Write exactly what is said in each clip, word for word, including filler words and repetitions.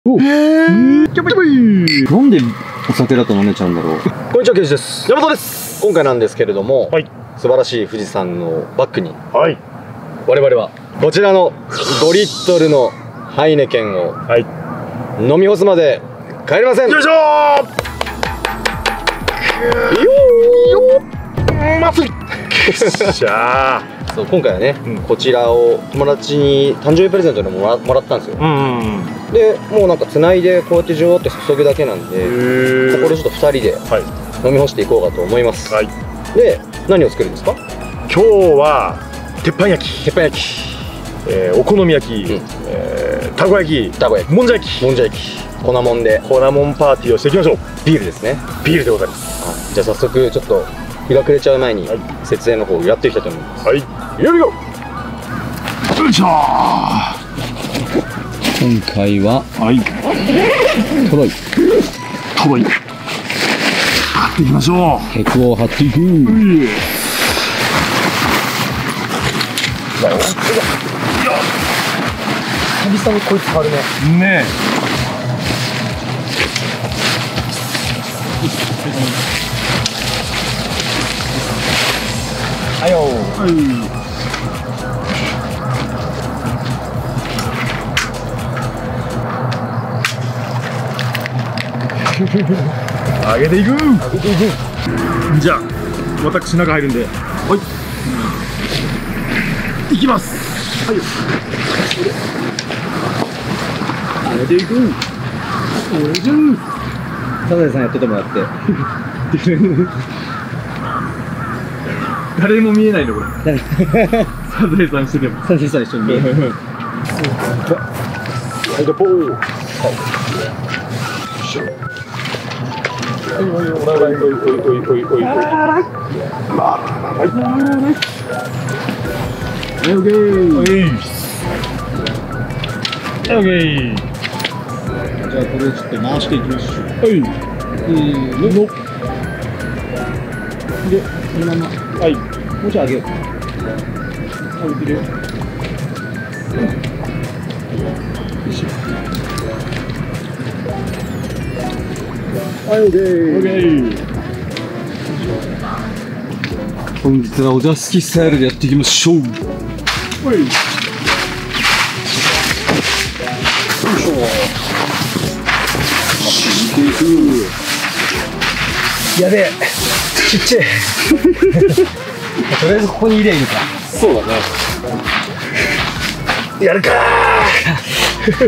おえー、なんでお酒だと飲めちゃうんだろう。 こんにちは、ケイジです。山本です。今回なんですけれども、はい、素晴らしい富士山のバックに、はい、我々はこちらのごリットルのハイネケンを、はい、飲み干すまで帰りません。よいしょー。よーまずいしゃー。そう、今回はね、うん、こちらを友達に誕生日プレゼントでもらもらったんですよ。で、もうなんかつないでこうやってジョーって注ぐだけなんで、ここでちょっとふたりで飲み干していこうかと思います。はい、で、何を作るんですか？ 今日は鉄板焼き、 鉄板焼き、 えー、お好み焼き、うん、えー、たこ焼き、 たこ焼き、 もんじゃ焼き、 もんじゃ焼き、粉もんで粉もんパーティーをしていきましょう。 ビールですね。 ビールでございます。 はい、じゃあ早速ちょっと日が暮れちゃう前に設営の方をやっていきたいと思います。はい、 よいよよいしょー。 今回は、はい、トロイトロイ貼っていきましょう。 ヘクを貼っていく。うい久々にこいつ貼るね。 ねえ。はいよー。はい。上げていく。上げていく。じゃあ私中入るんで、はい、いきます。はいよ。上げていく。おいしょ。 サザエさんやっててもらって誰も見えないのこれ。サザエさんしてても。 サザエさん一緒に見える。 はいどぽー。はいおいおいおいおいおいおいおいおいおい。はいオッケー。はいオッケー。 じゃあこれをちょっと回していきましょう。 はい。 えーの。で、このまま。はい。もうちょい上げよう。あ、浮いてるよ。よいしょ。 はい、オッケー。オッケー。 本日はお座敷スタイルでやっていきましょう。はい。よいしょ。 やべえ、ちっちゃいとりあえずここに入ればいいのか。 そうだね。やるかー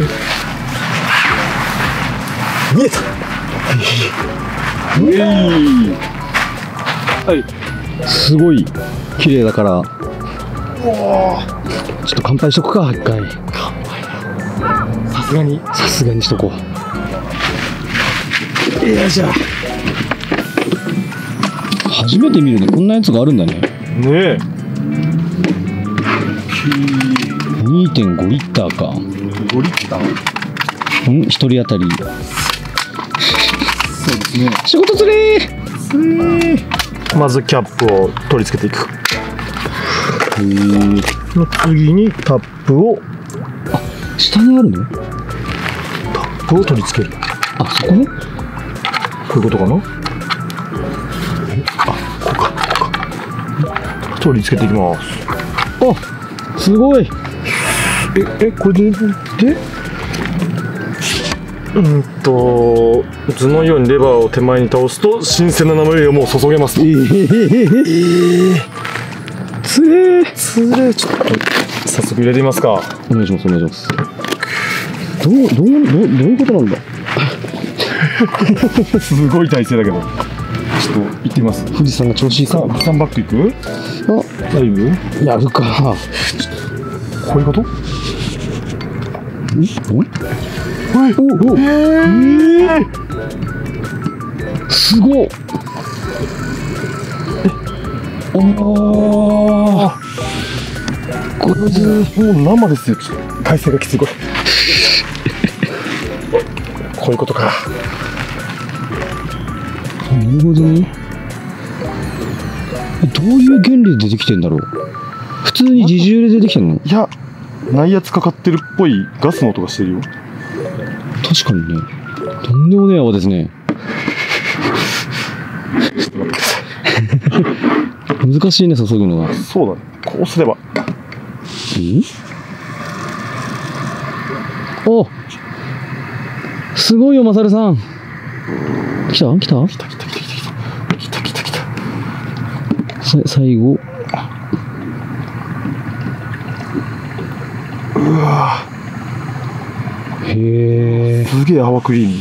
見えた。 はい、すごい綺麗だからちょっと乾杯しとくか。一回乾杯だ。さすがにさすがにしとこう。よいしょ。初めて見るね、こんなやつがあるんだね。 ねえ。 にてんご リッターか。 ごリッター。 うん、一人当たり。 そうですね。 仕事つれー。 まずキャップを取り付けていく。 へー。 の次にタップを。 あ、下にあるの？ タップを取り付ける。 あ、そこね。 こういうことかな。あ、こうか、こうか。取り付けていきます。 あ、すごい。 え、え、これで、で。うんと図のようにレバーを手前に倒すと新鮮な生湯をもう注げますと。えー、えー、 つれーつれー。ちょっと早速入れてみますか。 お願いします、お願いします。どうどうどうどういうことなんだすごい体勢だけどちょっと行ってみます。 富士山が調子いいか。 富士山バックいく。あ、大丈夫。 やるか。 こういうこと。んおいおおお、えー、すごっ。おお、これでもう生ですよ。体勢がきついこれこういうことか。 なるほどね。どういう原理でできてんだろう。普通に自重でできてんの？ いや、内圧かかってるっぽいガスの音がしてるよ。 確かにね、とんでもねえ泡ですね。 ちょっと待ってください。 難しいね、注ぐのが。 そうだね、こうすれば。 んお、すごいよマサルさん。来た来た来た来た来た来た来た来た来た。 さ最後。 うわへえ、 すげえ泡クリーミー。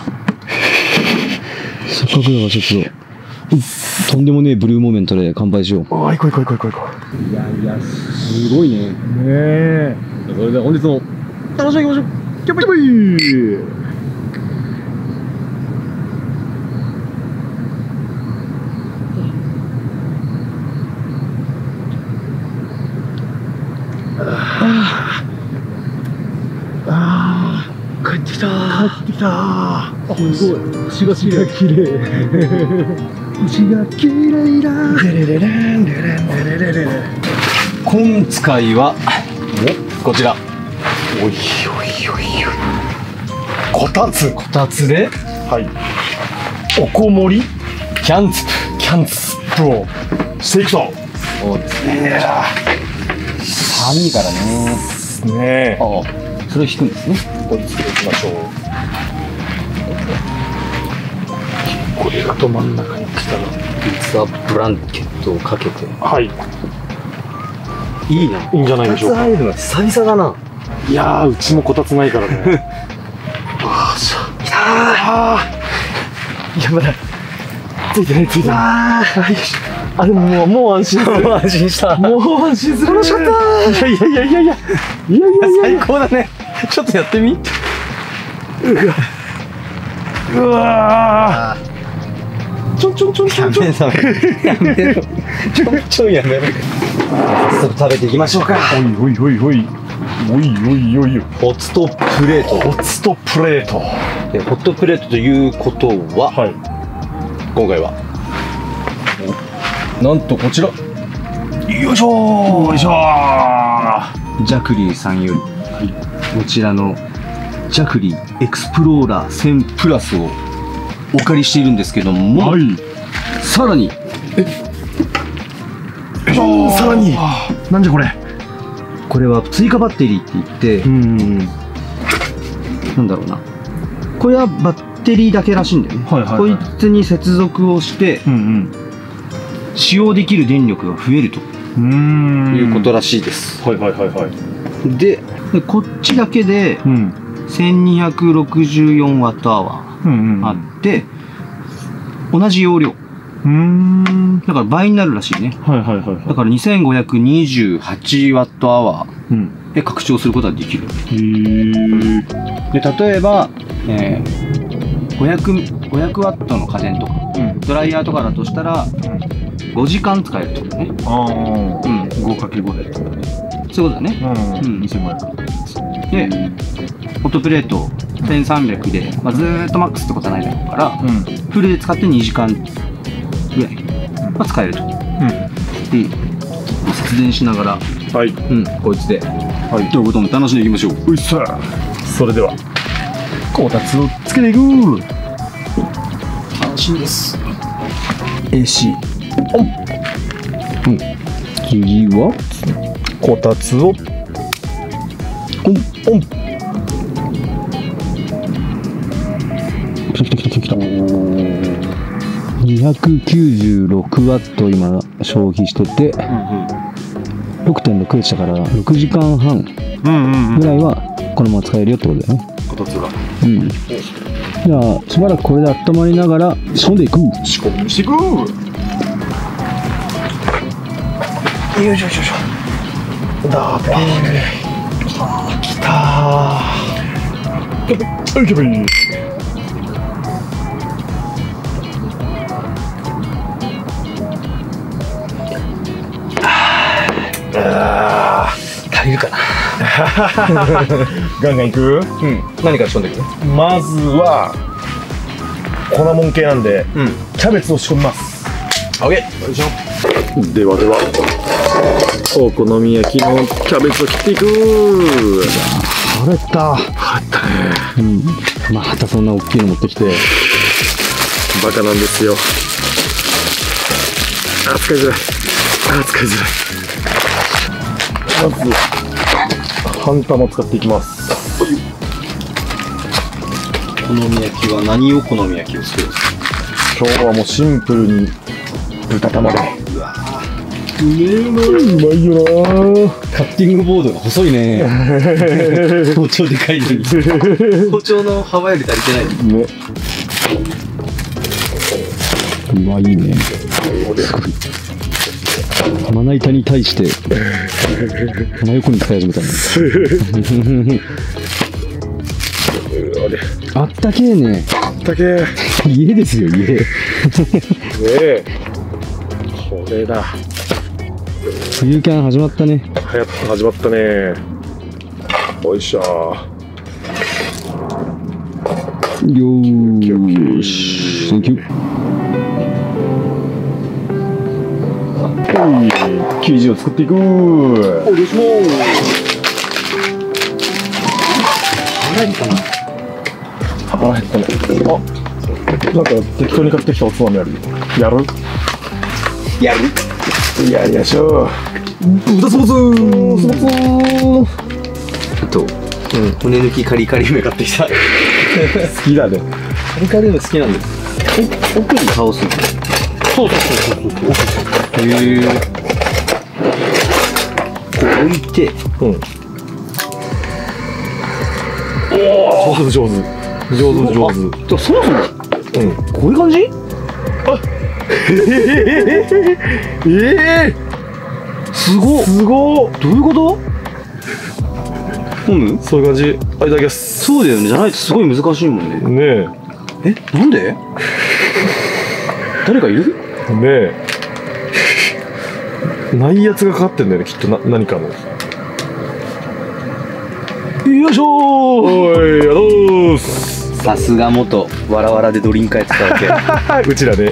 せっかくだからちょっととんでもねえブルーモーメントで乾杯しよう。 ああ、行こう行こう行こう行こいやいや、すごいね。 う。ねえ。 それでは本日も楽しみにいきましょう。 キャバイ。 ああ、帰ってきたー。 帰ってきたー。 すごい。星が綺麗。 綺麗。 星が綺麗だ。 レレレレンレレンレレレレレ。 今回はこちら。 おいおいおいおい。こたつ。 こたつではい。おこもりキャンツキャンツプをしていくと。 そうですね。 いや寒いからね。 ーねえ。 ああ、それを引くんですね。 ここにつけていきましょう。これがと真ん中に来たら。 実はブランケットをかけて。 はい。 いいな。 いいんじゃないでしょうか。 入るの久々だな。 いやー、うちもこたつないからね。あーしゃ。 きたー。あいや、まだ。ついてないついてない。 あー。 よし。あ、でももう、もう安心する。 もう安心した。 もう安心する。 楽しかったー。いやいやいやいやいや。いやいやいや。 最高だね。ちょっとやってみ。 うわー。ちょんちょんちょんちょんちょん。 やめろ。ちょんちょんやめろ。早速食べていきましょうか。 おいおいおいおい。おいおいおい。 ホットプレート。 ホットプレート。 えホットプレートということは、 はい。 今回はなんとこちらよいしょー。よいしょー。 ジャクリーさんより、こちらのジャクリーエクスプローラーせんプラスをお借りしているんですけども、 はい。 さらによいしょー。さらに。なんじゃこれ。 これは追加バッテリーって言って、 うん。 なんだろうな、これはバッテリーだけらしいんだよね。 はいはいはいこいつに接続をしてうん使用できる電力が増えるとうん。うん。 いうことらしいです。 はいはいはいはい。 で、でこっちだけでうん。 せんにひゃくろくじゅうよんワットアワうんうん。 ーあって、同じ容量うーん。 だから倍になるらしいね。 はいはいはいはだからにせんごひゃくにじゅうはちワットアワい。うん。 ーで拡張することができる。 へー。 で例えば、えー、ごひゃく、ごひゃくワットの家電とかうん。 ドライヤーとかだとしたらごじかん使えるってことね。 ああ。 うん、 ごかけるごで。 そういうことだね。 うん。 うんにせんごひゃく。 でホットプレートせんさんびゃくで、まあ、ずーっとマックスってことはないだろうからうん。 フルで使ってにじかんぐらいは使えると。 うん。 で節電しながら、 はい。 うん、こいつではい。 ということも楽しんでいきましょう。 うっさー。それでは、こたつをつけていく。 楽しいです。 エーシー。 次はこたつを、オン、オン。 来た来た来た来た。にひゃくきゅうじゅうろくワット今消費してて ろくてんろく でしたからろくじかんはんうんうんぐらいはこのまま使えるよってことだよね。 こたつが。 うん。じゃあしばらくこれで温まりながら仕込んでいく。 仕込みしていく。よいしょよいしょ。だーべー。きたー。はい、キャベー。あー、足りるかな。ガンガンいく。 うん。何から仕込んでいく？ まずは粉もん系なんで、 うん。 キャベツを仕込みます。 オッケー。よいしょ。 ではでは、お好み焼きのキャベツを切っていく。 腹減った。 腹減ったね。 うん。またそんな大きいの持ってきて。 バカなんですよ。あ、使いづらい。あ、使いづらい。まず半玉使っていきます。 お好み焼きは何を好み焼きをするんですか？ 今日はもうシンプルに豚玉で。 うわうめえな、うまいよな。 カッティングボードが細いね。包丁でかいのに。包丁の幅より足りてないね。 うまいね。すごい。まな板に対して真横に使い始めたね。あったけえね。 あったけえ。 家ですよ、家。 ねえ。これだ。 冬キャン始まったね。 はや始まったね。よいしょ。 よーし。サンキュー。 はい、生地を作っていく。お願いします。 腹減ったな。 腹減ったね。あ、なんか適当に買ってきたおつまみある。やる？ やる？ やりましょう。 豚ソースー。 ソース。 あと、うん、骨抜きカリカリ梅買ってきた。好きだね。 カリカリ梅好きなんです。奥に倒す。 そうそうそうそうそう。 へえ。こう置いて、 うん。おお、上手上手上手上手。 じゃそもそも、 うん、 こういう感じ？ あ、ええええ、 すごっ。 すごっ。 どういうこと？飲む？ そういう感じ。あ、いただきます。 そうだよね。じゃないとすごい難しいもんね。 ねえ、なんで？誰かいる？ え。ねえ。ないやつがかかってんだよね、きっとな何かの。よいしょー。おい、ありがとうございます。 さすが元わらわらでドリンカーやってたわけ。 うちらね。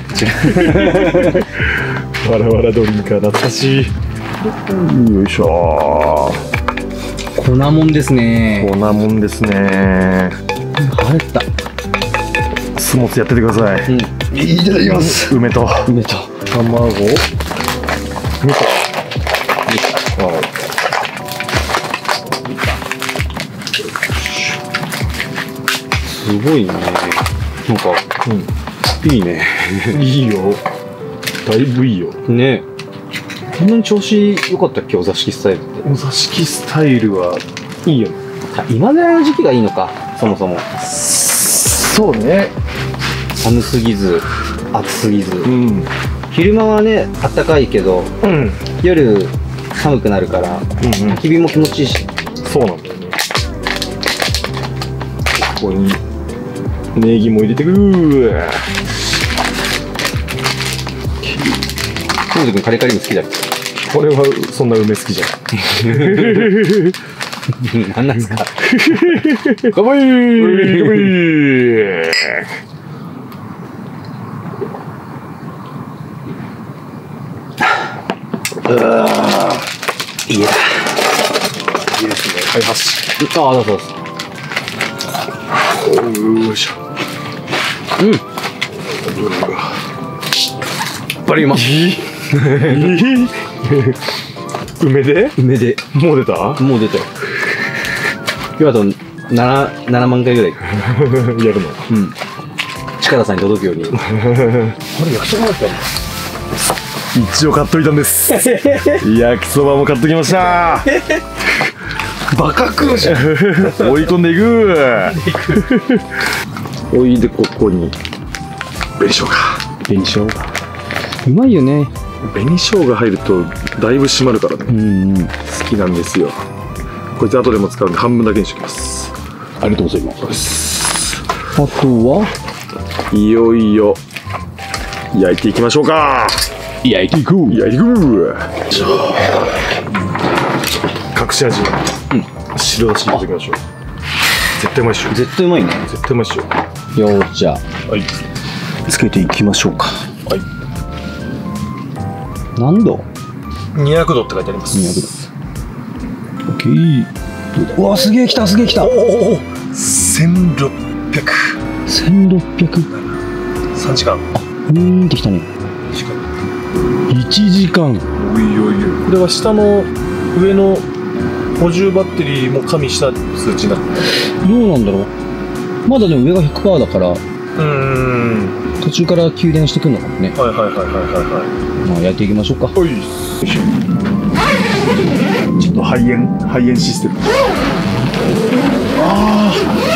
わらわらドリンカー懐かしい。よいしょー。 粉もんですね。 こんなもんですね。 腹減った。 スモーツやっててください。 うん。いただきます。 梅と梅と卵、味噌。はい。 すごいね。なんか、 うん、 いいね。 いいよ。だいぶいいよ。 ね。こんなに調子良かったっけ、お座敷スタイルって。 お座敷スタイルはいいよね。 今ぐらいの時期がいいのか、そもそも。 そうね。 寒すぎず、暑すぎず。 うん。 昼間はね、暖かいけど、 うん。 夜寒くなるから、 うんうん。 焚き火も気持ちいいし。 そうなんだよね。ここにネギも入れてくる。 浩司君カリカリも好きだよ。 これはそんな梅好きじゃん。 何なんですか。 かわいい。かわいい。 うわー、いや。 いいですね。はい、箸。 ああ、そうです。 よいしょ。 うん。バリうまい。 梅で？ 梅で。 もう出た？ もう出たよ。今あと七七万回ぐらい。 やるの？ うん。近田さんに届くように。あれ焼きそばだったの？ 一応買っといたんです。焼きそばも買っときました。 バカ食うじゃん。 追い込んでいく。おいでここに紅生姜。 紅生姜うまいよね。 紅生姜入るとだいぶ締まるからね。 うんうん。 好きなんですよ。こいつ後でも使うんで半分だけにしておきます。 ありがとうございます。あとはいよいよ焼いていきましょうか。 焼いていく。 焼いていく。隠し味、うん、白だし入れていきましょう。絶対うまいっしょ。 絶対うまいね。 絶対うまいっしょ。 よーじゃあ、 はい、 つけていきましょうか。 はい。 何度？ にひゃくどって書いてあります。 にひゃくど。オッケー。 うわ、すげえ来た、すげえ来た。 おお、せんろっぴゃく。 せんろっぴゃく。 さんじかん。 あ、うーんってきたね。いちじかん。 おいおいおい。これは下の上の補充バッテリーも加味した数値になってる。 どうなんだろう。まだでも上が ひゃくパーセント だから、 うーん。 途中から給電してくるのかもね。 はいはいはいはいはいはまあ焼いていきましょうか。 い。おい。ちょっと肺炎肺炎システム。ああ。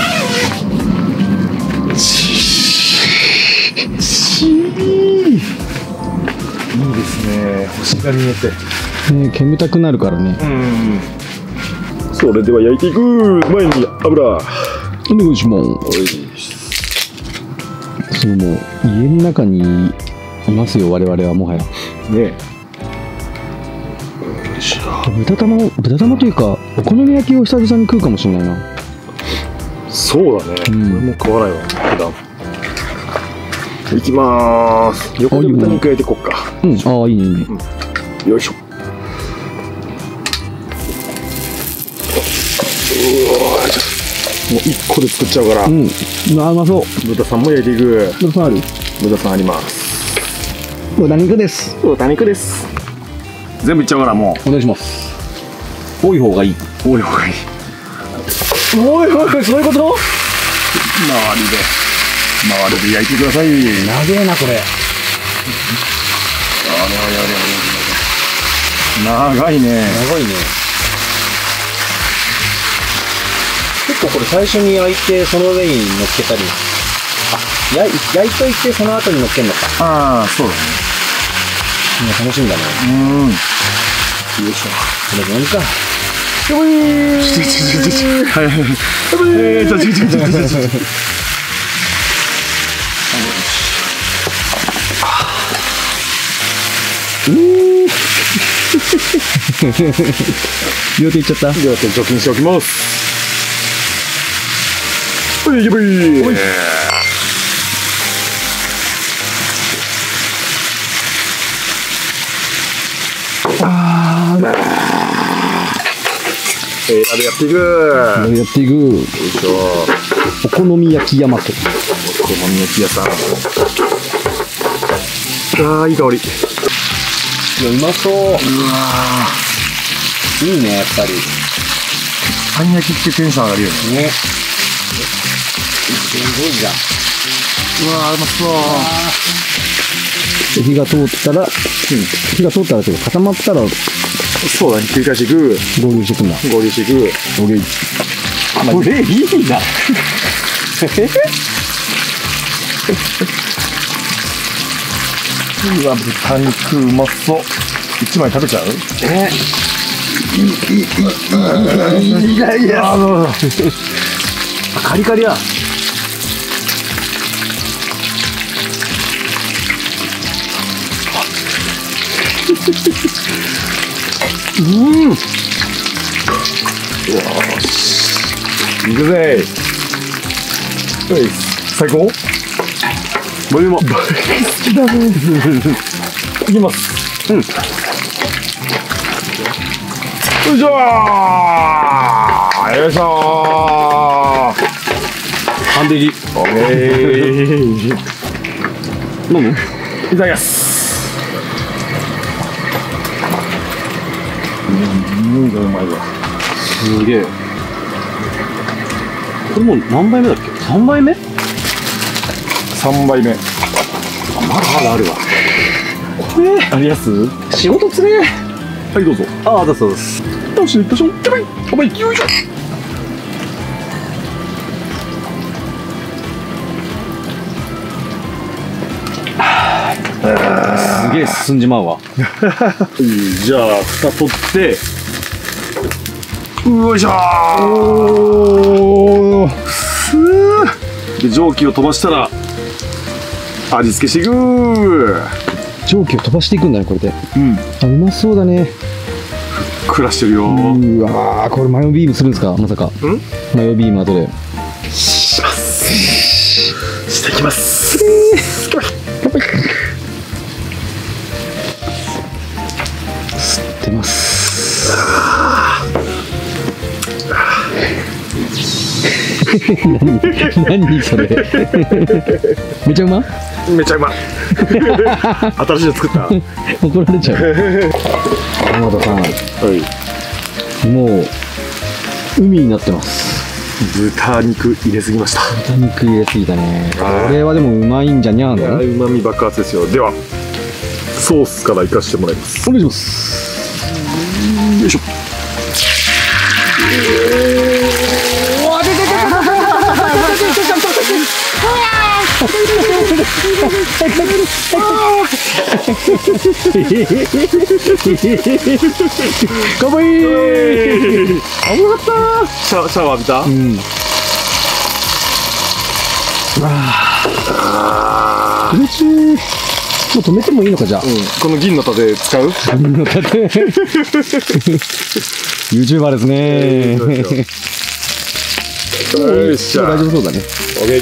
いいですね。星が見えて。 ね、煙たくなるからね。 うん。それでは焼いていく。前に油。 お願いします。そのもう家の中にいますよ、我々はもはや。 ね。 豚玉を豚玉というかお好み焼きを久々に食うかもしれないな。 そうだね。 うん俺も食わないわ。普段。いきまーす。横で豚肉焼いていこっか。 うん、ああいいねいいね。 よいしょ。もういっこで作っちゃうから、 うん、あうまそう。 豚さんも焼いていく。 豚さんある？ 豚さんあります。 豚肉です。 豚肉です。全部いっちゃうからもお願いします。多い方がいい。 う多い方がいい。 おいおい、そういうこと？ 周りで周りで焼いてください。 長えなこれ。 長いね。 長いね。結構これ最初に焼いてその上に乗っけたり、あ、焼い焼いといてその後に乗っけるのか。 ああ、そうだね。 いや楽しみだね。 うん。よいしょ。 これ何か。 やばいー。ちちちちち。はいはいはい。やばいー。ちちちちちち。 うー両手いっちゃった。 両手除菌しておきます。はい、やばいー。 あー、 えー、あれやっていく。 やっていく。 よいしょ。 お好み焼き山と。 お好み焼き屋さん。ああ、いい香り。 いや、うまそう。うわいいね、やっぱり。 パン焼きってテンション上がるよね。 ね。すごいじゃん。 うわー、うまそう。 火が通ったら、うん、火が通ったらというか固まったら、 そうだね、繰り返していく。 合流していくんだ。 合流していく。 オッケー。 これいいな。うわ、豚肉うまそう。一枚食べちゃう？ えいい、いい、いい、いい、いやいや。 カリカリや。 うん。よし。いくぜ。はい、最高。ボリューム。好きだね。いきます。うん。よいしょー。よいしょー。 ハンデリ。 オッケー。 飲む？ いただきます。うん、うまいわ。 すげえ。これもう何杯目だっけ？さんばいめ？ さんばいめ。あ、 まだまだあるわ。 これありやす？ 仕事つれ。 はい、どうぞ。 ああ、だそうです。 よし、行きましょう。やばい、やばい、よいしょ。 すげえ進んじまうわ。 いい、じゃあ蓋取ってよいしょー。すーで蒸気を飛ばしたら味付けしていく。 蒸気を飛ばしていくんだね、これで。 うんあ、うまそうだね。 暮らしてるよー。 うわー、これマヨビームするんですか、まさか。 んマヨビーム後でしますしていきます。 吸ってます。 何何それめちゃうまめちゃうま新しいの作った怒られちゃう山田さん、はい、もう海になってます。 豚肉入れすぎました。 豚肉入れすぎたね。これはでもうまいんじゃにゃーの。 うまみ爆発ですよ。ではソースからいかしてもらいます。 お願いします。よいしょ。かわいい。危なかった。 シャシャワー浴びた？うん。ああ。 嬉しい。もう止めてもいいのかじゃあ。うん。 この銀の盾使う？ 銀の盾。ユーチューバーですね。 よっしゃ。 大丈夫そうだね。 オッケー。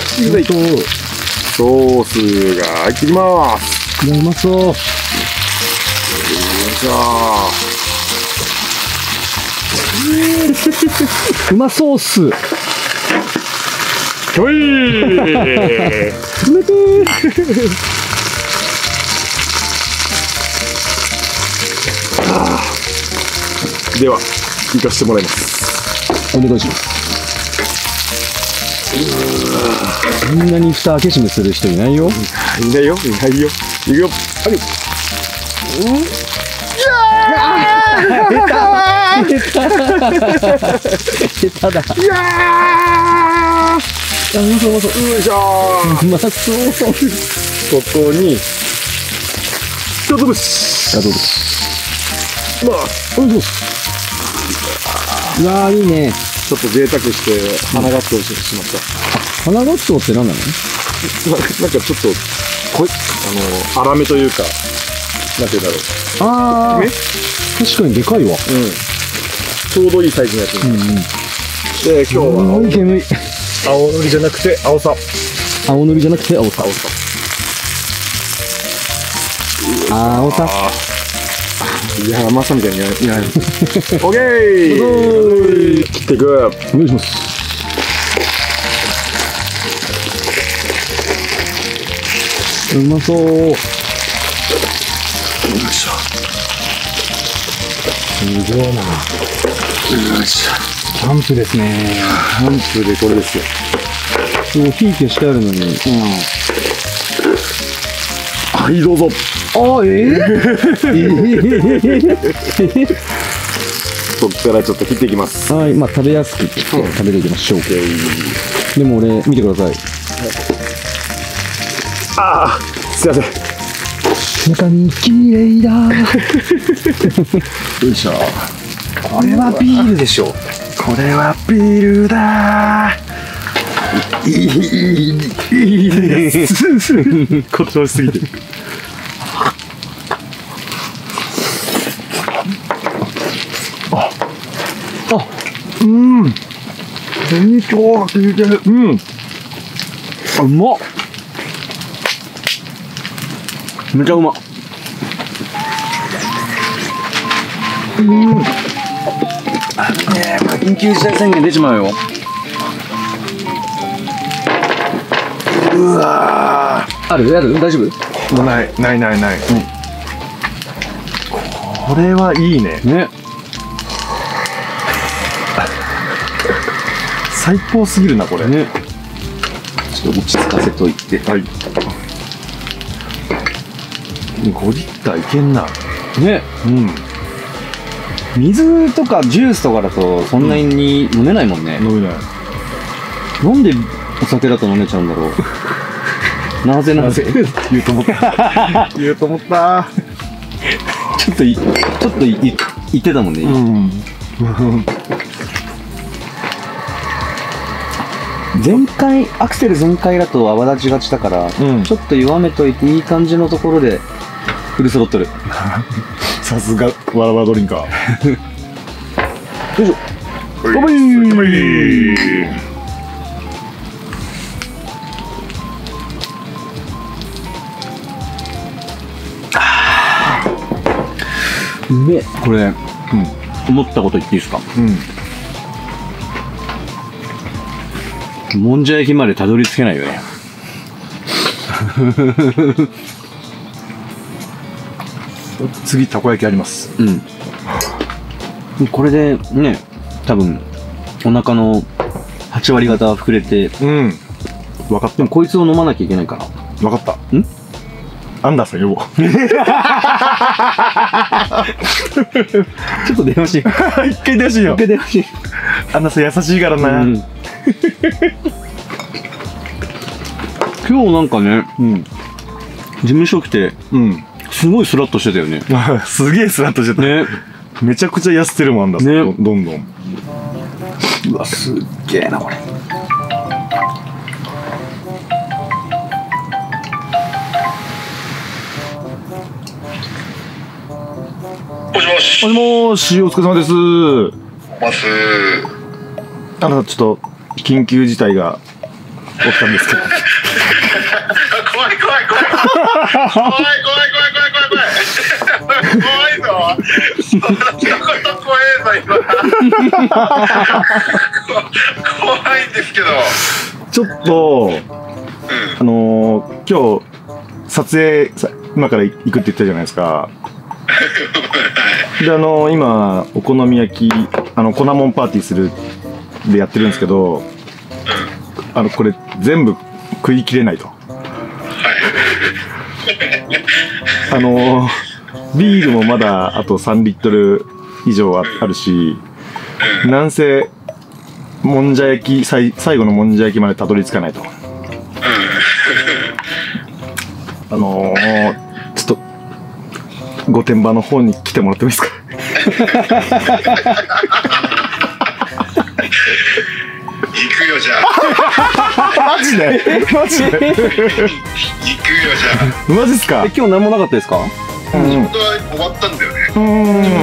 ソースが入ってきます。 うまそう。よいしょ。 うまソース。 ほい。冷てー。 では行かしてもらいます。 お願いします。こんなに蓋開け閉めする人いないよ。 いないよ、いないよ。いくよ。はい。うん。いやー。下手だ。いやー。 うまそううまそう。 よいしょー。 うまそう。 ここに一つぶし。 一つぶし。 まあ、 おいしそう。うわーいいね。 ちょっと贅沢して花ガツオをしました。 花ガツオって何なの？なんかちょっとこいあの粗めというか、なんていうんだろう。 ああ。確かにでかいわ。うん。 ちょうどいいサイズのやつ。うんうん。で今日は青煙。 青のりじゃなくて青さ。 青のりじゃなくて青さ。 青さ。 青さ。 いや甘さみたいにいない。オッケー。切っていく。 お願いします。うまそう。よいしょ。 すごいな。 よいしょ。 キャンプですね。 キャンプでこれですよ。 もう火消してあるのに。うん。 はい、どうぞ。 ああ、ええー。 ここからちょっと切っていきます。 はい、まあ食べやすく切って食べていきましょう。でも俺見てください。 ああ、すいません。 中身きれいだ。よいしょ。 これはビールでしょ。 これはビールだ。いいいいです。誇張しすぎてる。あ、あ、うん。紅生姜が効いてる。うん。 あ、うまっ。めちゃうまっ。うん。あのね、まあ緊急事態宣言出ちまうよ。 うわー。ある？ある？大丈夫？ もうないないないない。うん、これはいいね。 ね。 最高すぎるなこれ。ね。 ちょっと落ち着かせといて。 はい。ごリッターいけんな。 ね。うん。水とかジュースとかだとそんなに飲めないもんね。 飲めない。 なんでお酒だと飲めちゃうんだろう。なぜなぜ言うと思った。言うと思った。 ちょっといちょっとい言ってたもんね。うん。全開アクセル全開だと泡立ちがちだから、うん、ちょっと弱めといていい感じのところでフルスロットル。 さすがわらわらドリンカー。 よいしょ。 おばいー。おばいー。 うめえ。これ、うん、思ったこと言っていいですか？うん。 もんじゃ焼きまでたどり着けないよね。 次たこ焼きあります。 うん。これでね、多分お腹のはち割方は膨れて、 うん。分かった。 でもこいつを飲まなきゃいけないから。 分かった。ん？アンダーさん呼ぼう。 ちょっと電話して。 一回電話しよう。 一回電話して。 アンダーさん優しいからな。うん、 今日なんかね、 うん、 事務所来て、うん、すごいスラッとしてたよね。 すげえスラッとしてた。ね。めちゃくちゃ痩せてるもんだ。ね。どんどん。 うわ、すっげえなこれ。 もしもし。もしもし、お疲れ様です。 ます。 あの、ちょっと緊急事態が起きたんですけど。 怖い怖い怖い。怖い怖い怖い怖い怖い怖い。怖いぞ。そんなこと怖いぞ今。怖いんですけど。 ちょっと、うん、あのー、今日撮影今から行くって言ったじゃないですか。で、あのー、今お好み焼きあの粉もんパーティーするでやってるんですけど、あのこれ全部食い切れないと。あのー、ビールもまだあとさんリットル以上 あ, あるし、なんせもんじゃ焼き最後のもんじゃ焼きまでたどり着かないと。あのー、ちょっと御殿場の方に来てもらってもいいですか。 行くよじゃあ。 マジでマジで行くよじゃあ。 マジっすか。 え、今日何もなかったですか？ 仕事は終わったんだよね。 うん。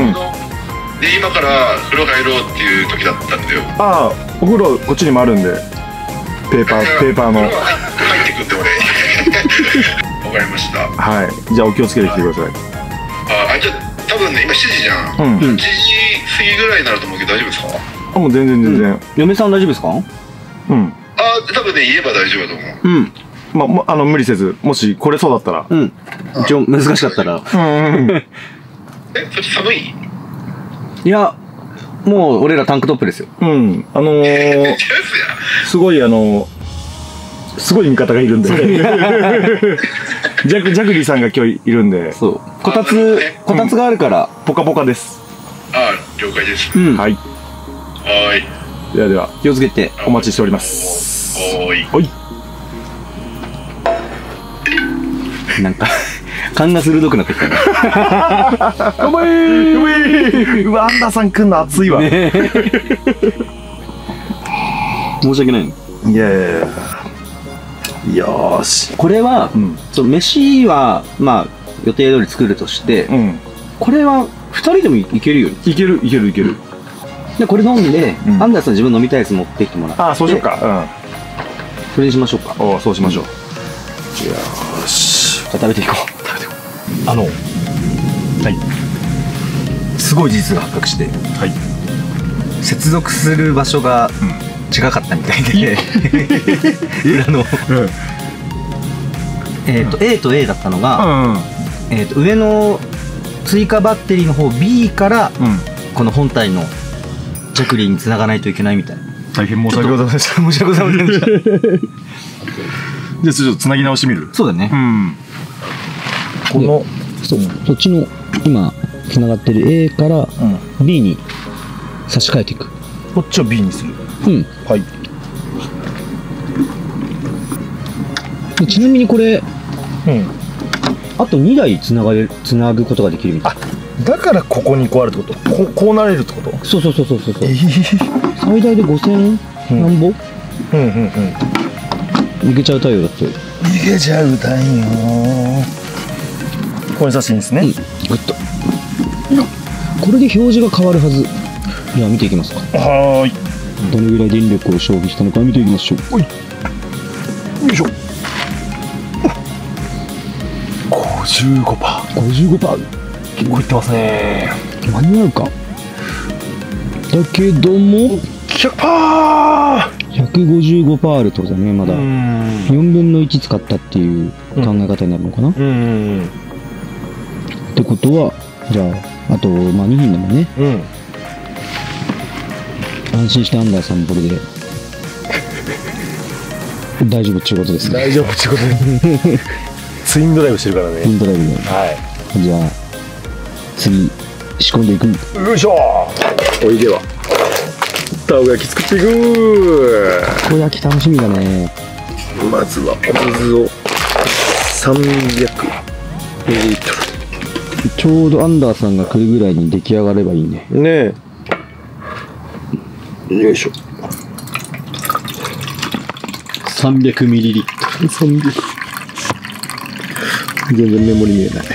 で、今から風呂入ろうっていう時だったんだよ。 ああ、お風呂こっちにもあるんで、ペーパーペーパーの。 入ってくって俺。わかりました。 はい。じゃあお気をつけてきてください。 あ、じゃあ多分ね今しちじじゃん。うん。はちじ過ぎぐらいになると思うけど大丈夫ですか？ あ、もう全然全然。 嫁さん大丈夫ですか？うん。 あ、多分ね言えば大丈夫だと思う。 うん。 ま、ま、あの無理せず、もし来れそうだったら。 うん。一応難しかったら。うん。 え、そっち寒い？ いや、もう俺らタンクトップですよ。 うん。あのー、すごいあのー、すごい味方がいるんで。ジャクジャクリーさんが今日いるんで。 そう。こたつこたつがあるからポカポカです。 あ、了解です。 うん。 はい。 はい。 ではでは気をつけてお待ちしております。 おーい。 おい。 なんか勘が鋭くなってきたね。 お前ー。うわ、アンダーさん来んの熱いわ。 ね、申し訳ないの。 いやいやいや。よーし。 これは、うん、そう飯はまあ予定通り作るとして、うん、これはふたりでもいけるよね。 いけるいけるいける。 でこれ飲んで、うん、アンダーさん自分飲みたいやつ持ってきてもらって。 ああ、そうしようか。うん。 それにしましょうか。 おお、そうしましょう。うん、よーし。 じゃあ食べていこう。 食べていこう。あの、はい。 すごい事実が発覚して、 はい。 接続する場所が違かったみたいで、裏の、うん、えっと A と A だったのが、うん、えっと上の追加バッテリーの方 B から、うん、この本体のジャクリーに繋がないといけないみたいな。 大変申し訳ございません。 申し訳ございませんでした。 じゃあちょっとつなぎ直してみる。 そうだね。うん。 このそうそっちの今つながってる A から B に差し替えていく。 こっちを B にする。 うん。 はい。 でちなみにこれ、うん、あとにだいつながれつなぐことができるみたい。 あ、だからここにこうあるってこと？こうこうなれるってこと？ そうそうそうそうそう。えー、最大でごせんなんぼ？ うんうんうん。 いけちゃうタイプだって。 いけちゃうタイプよ。これ写真ですね。うん、グッと。 これで表示が変わるはず。では見ていきますか。 はーい。 どのぐらい電力を消費したのか見ていきましょう。 おい。よいしょ。ごじゅうごパーセント。 ごじゅうごパーセント。 結構いってますね。 間に合うか。だけどもひゃくパーセント。 ひゃくごじゅうごパーセント あるってことだね、まだ。よんぶんのいち使ったっていう考え方になるのかな。うんうんうん、ってことは、じゃあ、あと、まあに品だもんね。うん、安心してアンダーさんこれで大丈夫っていうことですね。 大丈夫っていうことでツインドライブしてるからね。 ツインドライブで。はい。じゃあ、次、仕込んでいく。 よいしょー。おいでは。たこ焼き作っていく。 たこ焼き楽しみだね。 まずはお水をさんびゃくミリリットル。 ちょうどアンダーさんが来るぐらいに出来上がればいいね。 ねえ。よいしょ。さんびゃくミリリットル。さんびゃく。全然メモリ見えない。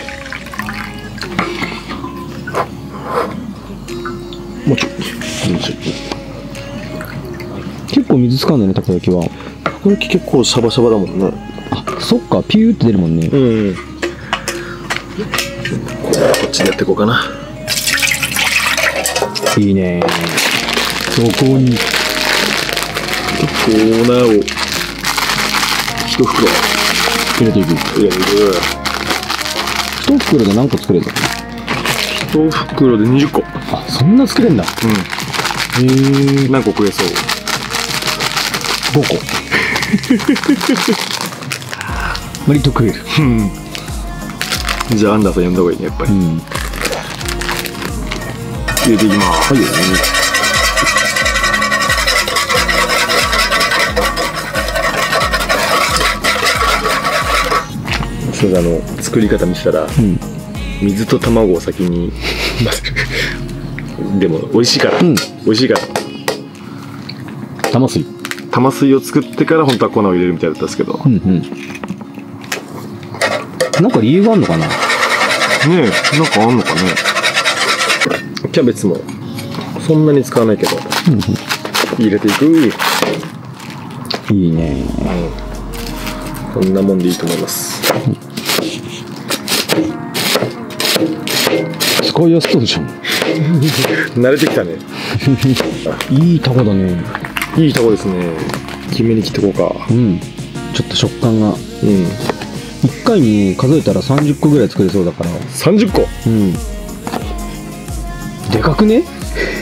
もうちょっと。もうちょっと。 結構水使うんだよね、たこ焼きは。 たこ焼き結構シャバシャバだもんね。 あ、そっか、ピューって出るもんね。うん。こっちでやっていこうかな。 いいね。そこに結構粉を一袋入れていく。 入れていく。 一袋で何個作れるの？ 一袋でにじゅっこ。 あ、そんな作れんだ。 うん。へえ。何個食えそう？ ごこ。割と食える。 じゃあアンダーさん呼んだ方がいいね、やっぱり。うん、入れていきます。はい、それであの作り方見せたら、うん、水と卵を先に混ぜる。でも美味しいから、うん、美味しいから玉水玉水を作ってから本当は粉を入れるみたいだったんですけど、うんうん、 なんか理由があるのかな。ねえ、なんかあんのかね。キャベツもそんなに使わないけど、うんうん、入れていく。 いいね、 うん、こんなもんでいいと思います、うん、 使いやすそうじゃん。 慣れてきたね。 いいタコだね。 いいタコですね。決めに切ってこうか。 うん。ちょっと食感が。うん。一回に数えたらさんじゅっこぐらい作れそうだから。 さんじゅっこ。 うん。でかくね？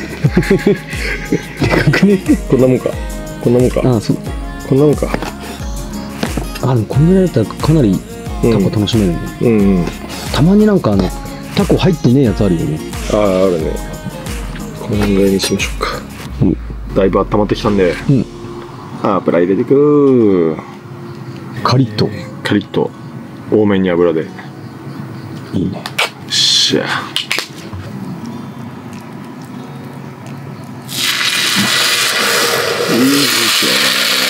でかくね？ こんなもんか。こんなもんか。 ああ、そう。 こんなもんか。 あ、でもこんぐらいだったらかなりタコ楽しめるね。うん、うんうん。たまになんかあのタコ入ってねえやつあるよね。 ああ、あるね。このぐらいにしましょうか。うん。だいぶ温まってきたんで、うん、油入れていく。 カリッとカリッと多めに油でいいね。よっしゃ。よいしょ。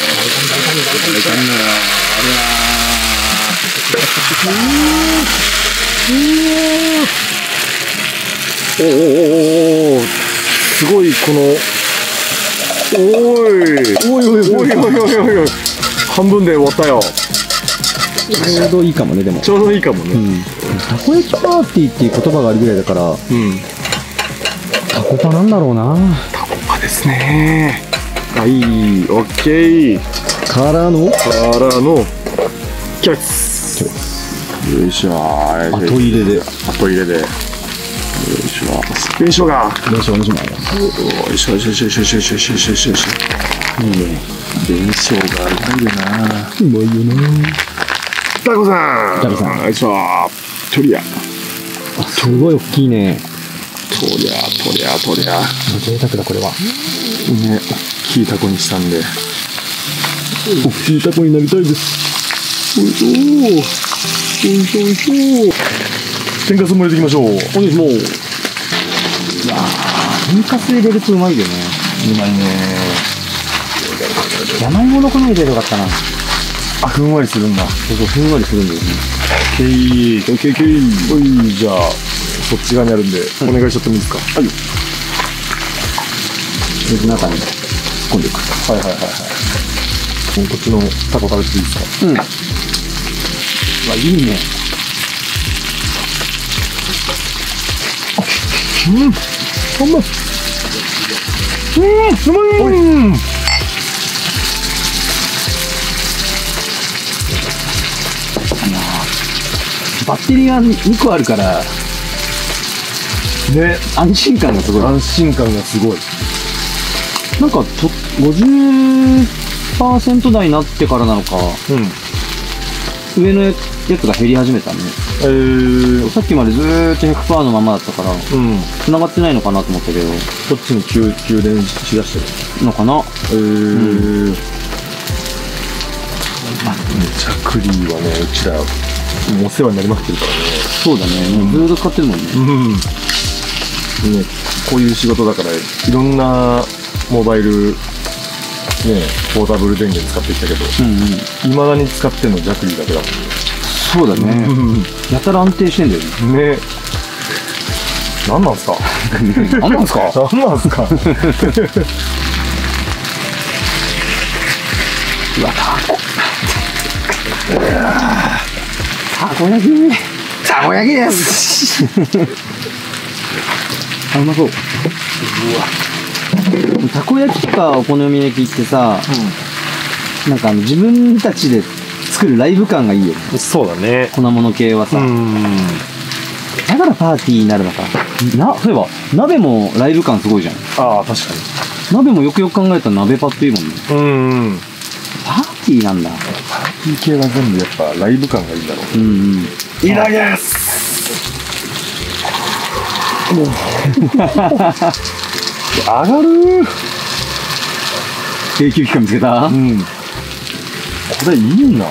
おおおお、すごいこのおいおいおいおいおいおいおい、半分で終わったよ。 ちょうどいいかもね。でもちょうどいいかもね、うん、 たこ焼きパーティーっていう言葉があるぐらいだから、うん、タコパなんだろうな。 タコパですね。はい、オッケー。 からのからのキャベツ。よいしょ。 後入れで後入れでよいしょ。紅しょうが。 紅しょうがお願いします。 よいしょよいしょよいしょよいしょよいしょよいしょよいしょよいしょ。いいね。紅しょうがうまいよな。 うまいよな。 タコさん。タコさん。よいしょ。とりゃ。 すごい大きいね。 とりゃとりゃとりゃ。 贅沢だこれは。 ね、大きいタコにしたんで。 大きいタコになりたいです。 おいしょー。おいしょおいしょ。天かすも入れていきましょう。お願いします。 いやー、天かす入れるとうまいよね。 うまいね。 山芋の粉入れればよかったな。 あ、ふんわりするんだ。 そうそう、ふんわりするんだよね。 オッケー、オッケーオッケー。おい、じゃあそっち側にあるんで、うん、お願いしちゃってもいいですか。はい。 水の中に突っ込んでいく。 はいはいはいはい。こっちのタコ食べていいですか。うん。わ、 いいね。 うん。うまい。うん、うまい。 バッテリーがにこあるからね、安心感がすごい。 安心感がすごい。 なんかちょごじゅっパーセント 台になってからなのか、うん、上のやつが減り始めたね。えー、さっきまでずーっと ひゃくパーセント のままだったから、うん、繋がってないのかなと思ったけど、 こっちに給給電しだしてるのかな。えー、うん、 めちゃくりはね、うちらもうお世話になりまくってるからね。 そうだね、もうずーっと使ってるもんね。うん、ね、 こういう仕事だからいろんなモバイル、ね、ポータブル電源使ってきたけど、いま、うんうん、だに使ってるのジャクリーだけだもんね。 そうだね、うん、やたら安定してんだよね。 ね、何なんすか何なんすか何なんすかうわ、タコたこ焼きたこ焼きですあ、うまそう。うわ、たこ焼きとかお好み焼きってさ、うん、なんかあの自分たちで作るライブ感がいいよね。 そうだね、 粉物系はさ。うん、だからパーティーになるのかな。そういえば鍋もライブ感すごいじゃん。 ああ、確かに。 鍋もよくよく考えたら鍋パっていうもんね。うん、うん、パーティーなんだ。 パーティー系は全部やっぱライブ感がいいんだろう。うん、うん、いただきます。上がる。 永久期間見つけた。うん、 これいいな。よ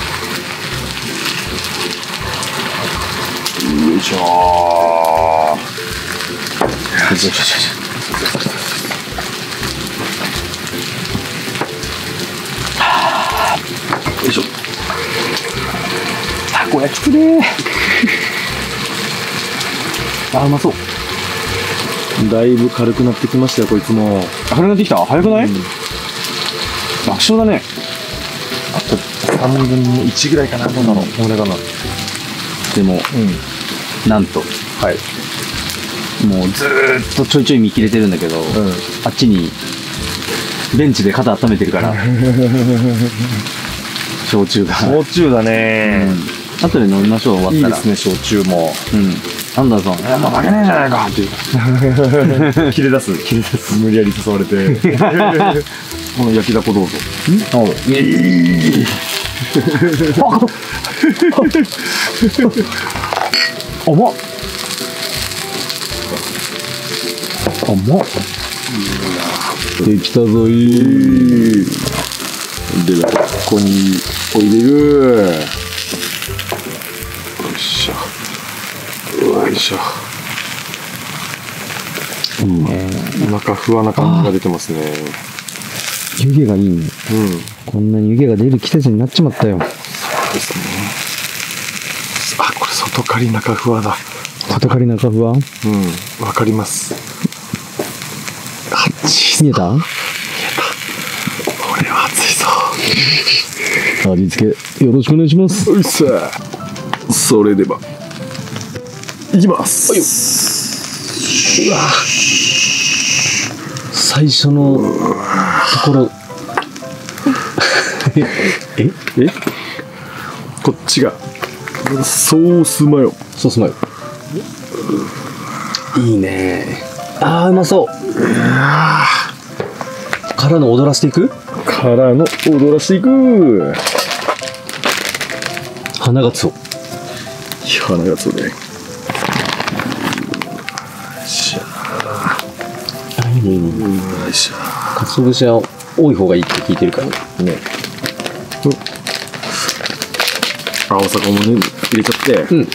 いしょー。よいしょよいしょ。よいしょ。 たこ焼きつれー。あ、うまそう。 だいぶ軽くなってきましたよ、こいつも。 軽くなってきた。早くない？うん、楽勝だね。 あとさんぶんのいちぐらいかな。どうだろう、これかな。 でも、うん、なんと、はい、もうずーっとちょいちょい見切れてるんだけど、うん、あっちにベンチで肩温めてるから焼酎だ。 焼酎だね、 うん、後で飲みましょう。終わったら。 いいですね、焼酎も。 うん、アンダーソン、え、もう負けねえじゃないかっていう切れ出す切れ出す無理やり誘われてこの焼きだこどうぞ。ん、おう、えー、甘っ甘っ。 できたぞい。ではここにおいでる。よいしょよいしょ。いいね。お腹ふわな感じが出てますね。 湯気がいいね。うん、こんなに湯気が出る季節になっちまったよ。 そうですね。あ、これ外刈り中ふわだ。 外刈り中ふわ。うん、 わかります。 見えた？見えた。これは熱いぞ。 味付けよろしくお願いします。 うっさ。それではいきます。 うわ、最初のところええこっちがソースマヨ。 ソースマヨいいね。あー、うまそう。からの踊らせていく。 からの踊らせていく。 花がつお。 花がつおね。 いいね。よいしょ。かつお節は多い方がいいって聞いてるからね。 青魚もね入れちゃって。うん。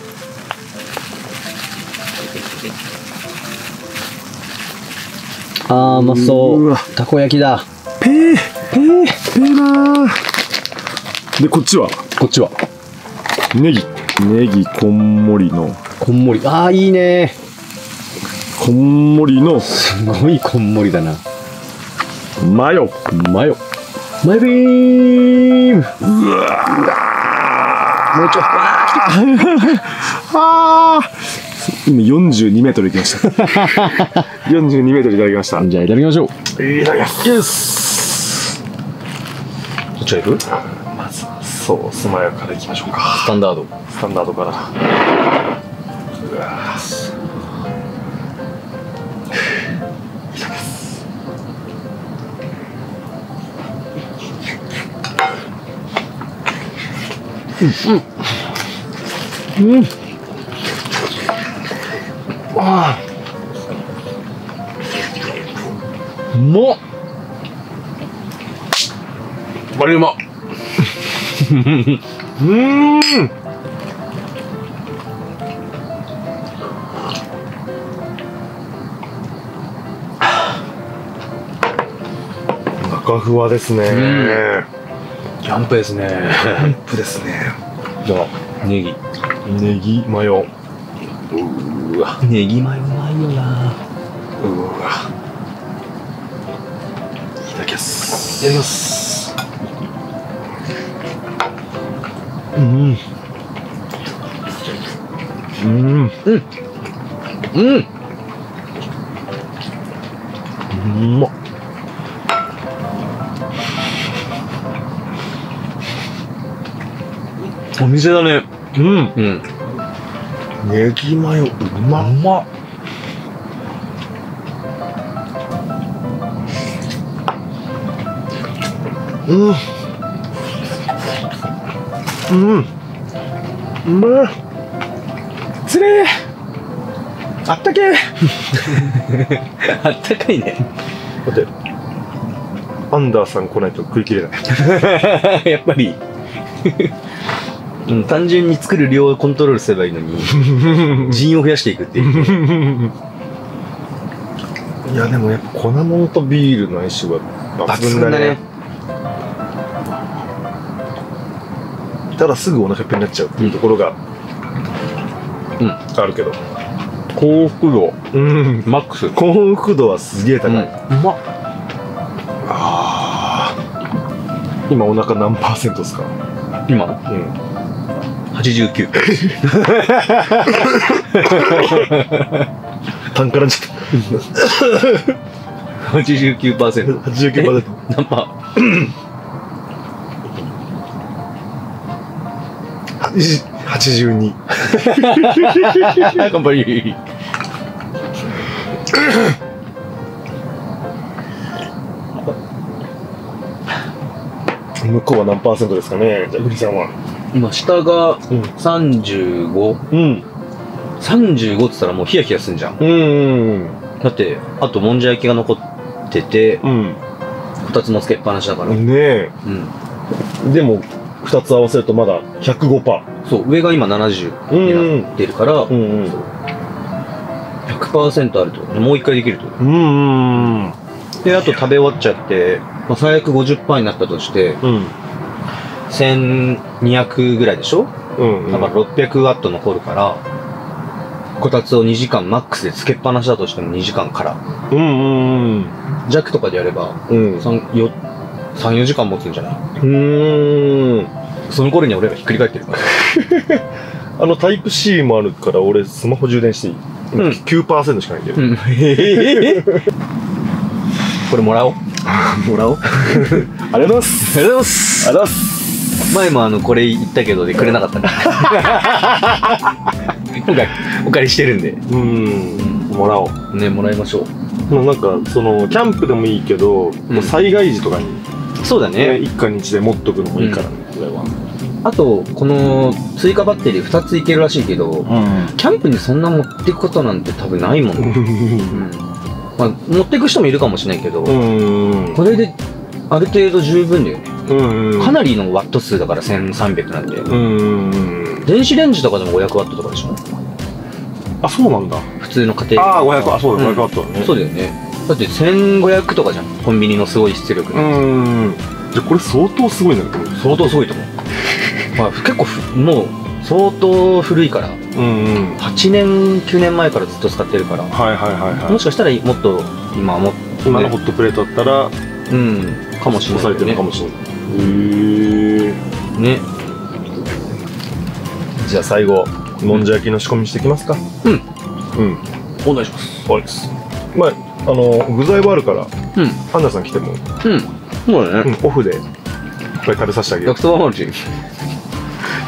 あー、うまそう。たこ焼きだ。 ペーペーペーなー。でこっちはこっちはネギネギこんもりのこんもり。あー、いいね。 こんもりのすごいこんもりだな。 マヨマヨマヨビーム。うわもうちょっとあー今よんじゅうにメートル行きましたよんじゅうにメートルいただきました。 じゃあいただきましょう。 いただきます。イエス。どっちら行く？まずソソースマヨからいきましょうか。 スタンダード。 スタンダードから。うわいただきます。うんうんうん。ああうまっ。 バリうまっ。 うーん。中ふわですね。 キャンプですね。 キャンプですね。 じゃあネギ。 ネギマヨ。 うわ。ネギマヨうまいよな。 うわ。いただきます。 いただきます。 うん。うん。うん。 うん。 うまっ。 お店だね。 うん。 うん。 ネギマヨうまっ。 うまっ。 うん。うん。うまい。つれー。あったけー。 あったかいね。 待って。アンダーさん来ないと食い切れない。 やっぱり。うん、単純に作る量をコントロールすればいいのに人員を増やしていくっていういやでもやっぱ粉もんとビールの相性は抜群だね。ただすぐお腹いっぱいになっちゃうっていうところが、うん、あるけど幸福度、 うん、 マックス。 幸福度はすげえ高い、うん、うまっ。 あー今お腹何パーセントですか？ 今、うん、はちじゅうきゅう。 単からちょっとはちじゅうきゅうパーセント。 はちじゅうきゅうパーセント。 何パー？ はちじゅうに。 頑張り。 向こうは何パーセントですかね、じゃあグリさんは。 今下がさんじゅうご。うん。さんじゅうごって言ったらもうヒヤヒヤすんじゃん。うん。だってあともんじゃ焼きが残ってて、うん。ふたつもつけっぱなしだから。ねえ。うん。でもふたつ合わせるとまだ ひゃくごパーセント。そう、上が今ななじゅうになってるから、うんうん。ひゃくパーセント あるともう一回できると。うんうん。であと食べ終わっちゃって、まあ、最悪 ごじゅっパーセント になったとして、うん、せんにひゃくぐらいでしょ、うんうん、だからろっぴゃくワット残るから、こたつをにじかんマックスでつけっぱなしだとしてもにじかんから、うんうんうん、弱とかでやれば、うん、さん、よじかん持つんじゃない？うーん、その頃には俺がひっくり返ってるからあのタイプ C もあるから俺スマホ充電していい？うん、きゅうパーセント しかないんだよ、うん、これもらおうもらおうありがとうございますありがとうございますありがとうございます。前もあのこれ言ったけどでくれなかったから今回お借りしてるんで、うん、もらおうね、もらいましょう。もうなんかそのキャンプでもいいけど、うん、災害時とかにそうだね、一家に一で持っとくのもいいからね、これは。あとこの追加バッテリーふたついけるらしいけど、うん、キャンプにそんな持っていくことなんて多分ないもんね、うん、まあ、持っていく人もいるかもしれないけど、うん、これである程度十分だよね、うん、かなりのワット数だからせんさんびゃくなんで、うん、電子レンジとかでもごひゃくワットとかでしょ。あ、そうなんだ。普通の家庭ああごひゃく、あ、そうだ、ごひゃくワットだね、うん、そうだよね。だってせんごひゃくとかじゃん、コンビニのすごい出力で。うん、じゃあこれ相当すごいんだけど。相当すごいと思うまあ結構もう相当古いから、うん、うん、はちねんきゅうねんまえからずっと使ってるから、はいはいはいはい、もしかしたらもっと今もっと、ね、今のホットプレートだったら、うん、かもしれない、ね、押されてるかもしれない。へえね。じゃあ最後もんじゃ焼きの仕込みしていきますか。うんうん、お願いします。お願いします。まああの具材はあるから、うん、アンナさん来ても、うん、そうだね、うん、オフでいっぱい食べさせてあげる。焼きそばもあるし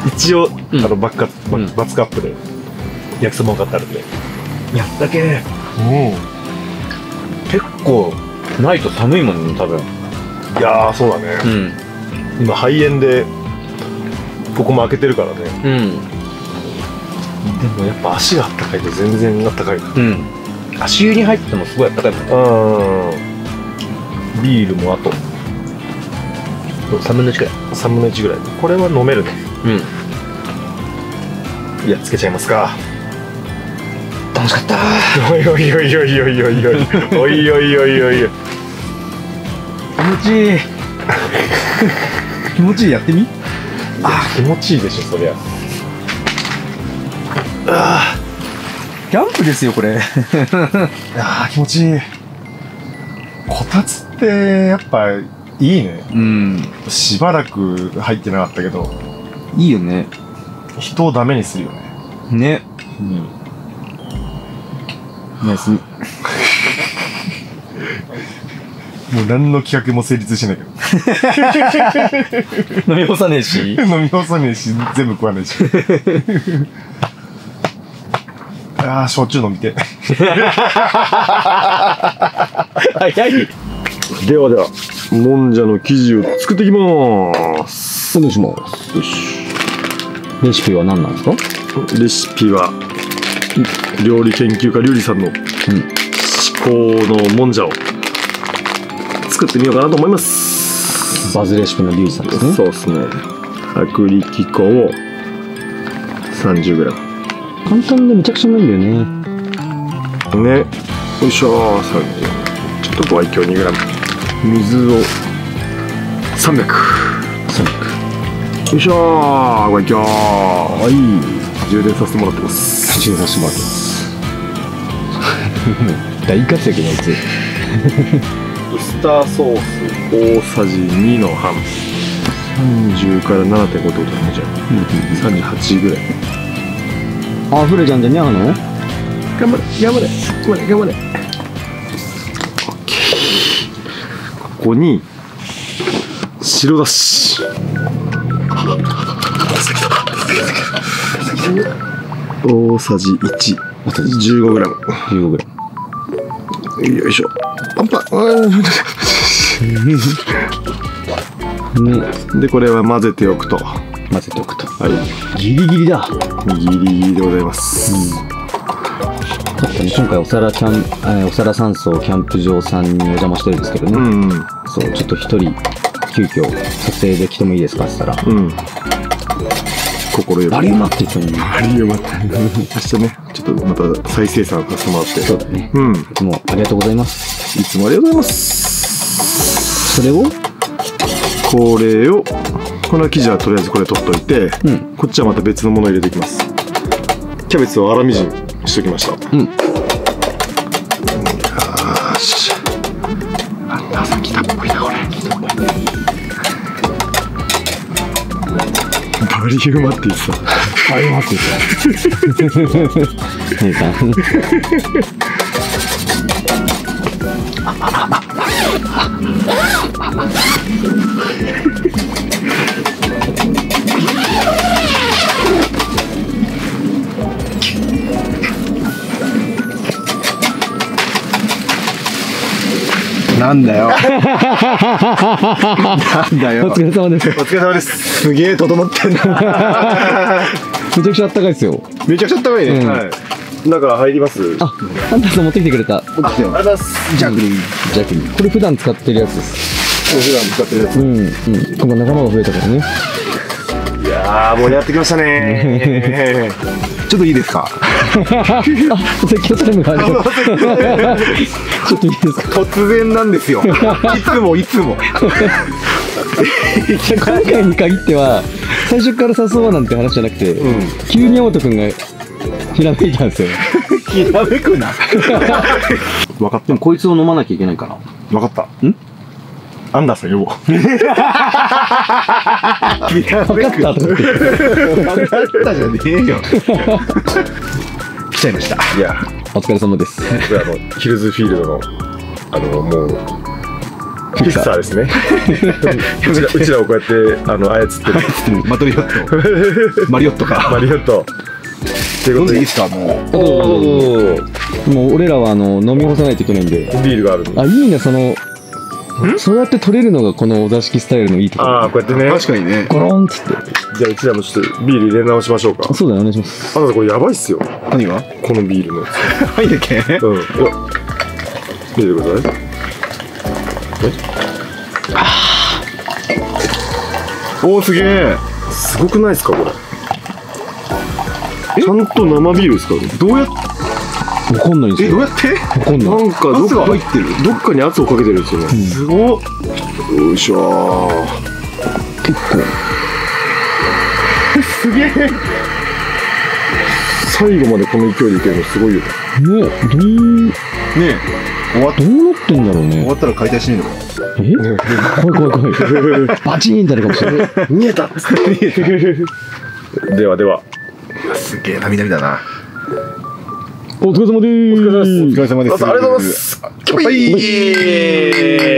一応、あのバックカップ、うん、バツカップで焼きそばも買ってあるんでやったけね。うん結構ないと寒いもんね多分。 いやーそうだね、うん、今肺炎でここも開けてるからね、うん、でもやっぱ足があったかいと全然あったかい、うん、 足湯に入ってもすごいあったかいもんね。 うんビールもあとさんぶんのいちぐらいさんぶんのいちぐらいこれは飲めるね。うんやっつけちゃいますか。 楽しかった。 おいおいおいおいおいおいおいおいおいおいおいおい気持ちいい気持ちいいやってみ。 あ気持ちいいでしょそりゃ。 あキャンプですよこれ。 あ気持ちいい。こたつってやっぱいいね。うんしばらく入ってなかったけどいいよね。 人をダメにするよね。 ねうんナイス。もう何の企画も成立しないけど飲み干さねえし飲み干さねえし全部食わねえしああ焼酎飲みて早い。 ではではもんじゃの生地を作っていきまーす。 お願いします。よしレシピは何なんですか。 レシピは料理研究家リュウリさんの至高のもんじゃを作ってみようかなと思います。 バズレシピのリュウリさんですね。 そうですね。薄力粉を さんじゅうグラム。 簡単でめちゃくちゃうまいんだよね。 ねよいしょー。さんじゅうちょっとご愛嬌 にグラム。 水をさんびゃく。さんびゃくよいしょー。ご愛嬌はい充電させてもらってます。 充電させてもらってます大活躍のやつ。 ウスターソース大さじにの半。さんじゅうから ななてんご ってことだね。じゃあ、うん、さんじゅうはちぐらい。 あふれちゃんじゃにゃーの。 頑張れ頑張れ頑張れ頑張れ。オッケー。ここに白だし大さじいち。じゅうごグラム。 じゅうごグラム。 よいしょ。パンパン。ね、でこれは混ぜておくと。 混ぜておくと。 はい。 ギリギリだ。 ギリギリでございます。うん、 ちょっとね今回お皿キャンお皿山荘キャンプ場さんにお邪魔してるんですけどね。うん、そうちょっと一人急遽撮影で来てもいいですかって言ったら。うん。 心よバリウマって言ったのに。 バリウマって。明日ね、ちょっとまた再生産させてもらって。 そうだね。うん。いつもありがとうございます。 いつもありがとうございます。 それをこれを、この生地はとりあえずこれ取っといて、うん、こっちはまた別のもの入れていきます。キャベツを粗みじんしときました。うん。よーし。朝来たっぽいな、これ。バリウマって言ってた。 バリウマって言ってた。姉さん。 なんだよ。なんだよ。 お疲れ様です。 お疲れ様です。すげえ整ってんな。 めちゃくちゃあったかいですよ。 めちゃくちゃあったかいね。うん、はい。中入ります。 あ、ハンターさん持ってきてくれた。 あ、ありがとうございます。ジャクリン。 ジャクリン。これ普段使ってるやつです。 普段使ってるやつ。 うんうん。今後仲間が増えたからね。 いやー盛り上がってきましたね。ちょっといいですか。 あ、説教タイムがある。ちょっといいですか。 突然なんですよ。いつもいつも。 今回に限っては最初から誘おうなんて話じゃなくて、うん、急に大和くんがひらめいたんですよ。 ひらめくな。分かった。 でもこいつを飲まなきゃいけないから。 分かった。ん？アンダーさん呼ぼう。分かったと思って。分かったじゃねえよ。来ちゃいました。いや、 お疲れ様です。 これあのヒルズフィールドのあのもうフィクサーですね。うちらうちらをこうやってあの操ってるマトリオットマリオットかマリオット。 飲んでいいですか？もうおお。 もう俺らはあの飲み干さないといけないんで。 ビールがあるの。 あ、いいね、そのそうやって取れるのがこのお座敷スタイルのいいところ。 ああ、こうやってね。 確かにね。 ゴロンっつって。 じゃあうちらもちょっとビール入れ直しましょうか。 そうだね、お願いします。 あなたこれやばいっすよ。 何が？ このビールのやつ。 はいだっけ？ うん。いや見てください。 おお、すげえ。 すごくないですかこれ。ちゃんと生ビールですか。どうやって？ わかんないんですえ、 よ。 どうやって？ わかんない。 なんかどっ圧がか入ってる。 どっかに圧をかけてるんですよね。すごっ。よいしょー。 結構。 すげえ。最後までこの勢いでいけるのすごいよね。 ね、どう、 ねえ、終わっどうなってんだろうね。 終わったら解体しねえのか。 え？怖い怖い怖い。バチーンってなるかもしれない。 見えた。ではでは。 すげえなみなみだな。 お疲れ様でーす。 お疲れ様です。 ありがとうございます。 はい。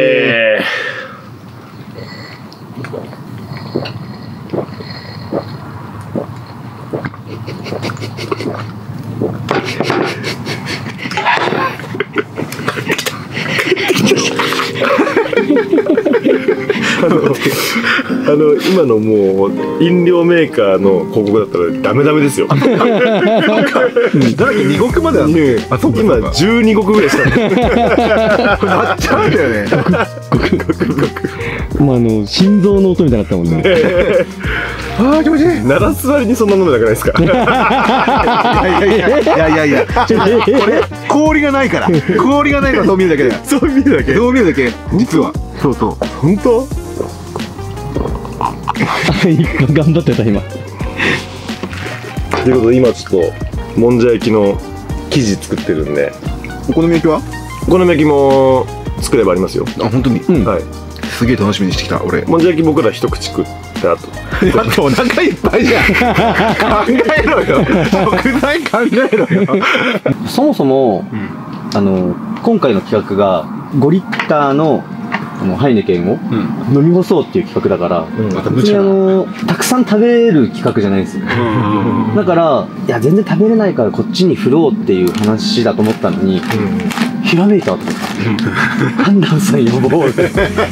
あの、あの今のもう飲料メーカーの広告だったらダメダメですよ。 だってに国まであるの。 ねあ、そうか。 今じゅうに国ぐらいしたね。 なっちゃうんだよね。 まああの心臓の音みたいになったもんね。 ああ気持ちいい。鳴らす割にそんな飲めなくないですか。 いやいやいやいやいやいや。これ氷がないから。氷がないからそう見えるだけだよ。 そう見るだけ。 そう見えるだけ。実は。そうそう。 本当？ 頑張ってた今。 ということで今ちょっともんじゃ焼きの生地作ってるんで。 お好み焼きは？ お好み焼きも作ればありますよ。 あ、本当に。 はい。 すげえ楽しみにしてきた俺。 もんじゃ焼き僕ら一口食った後。 だってお腹いっぱいじゃん。考えろよ。食材考えろよ。 そもそも、あの今回の企画がごリッターのあのハイネケンを飲み干そうっていう企画だから、別にあのたくさん食べる企画じゃないんですよ。だからいや全然食べれないからこっちに振ろうっていう話だと思ったのに、ひらめいたと思った。判断さん呼ぼう。 さ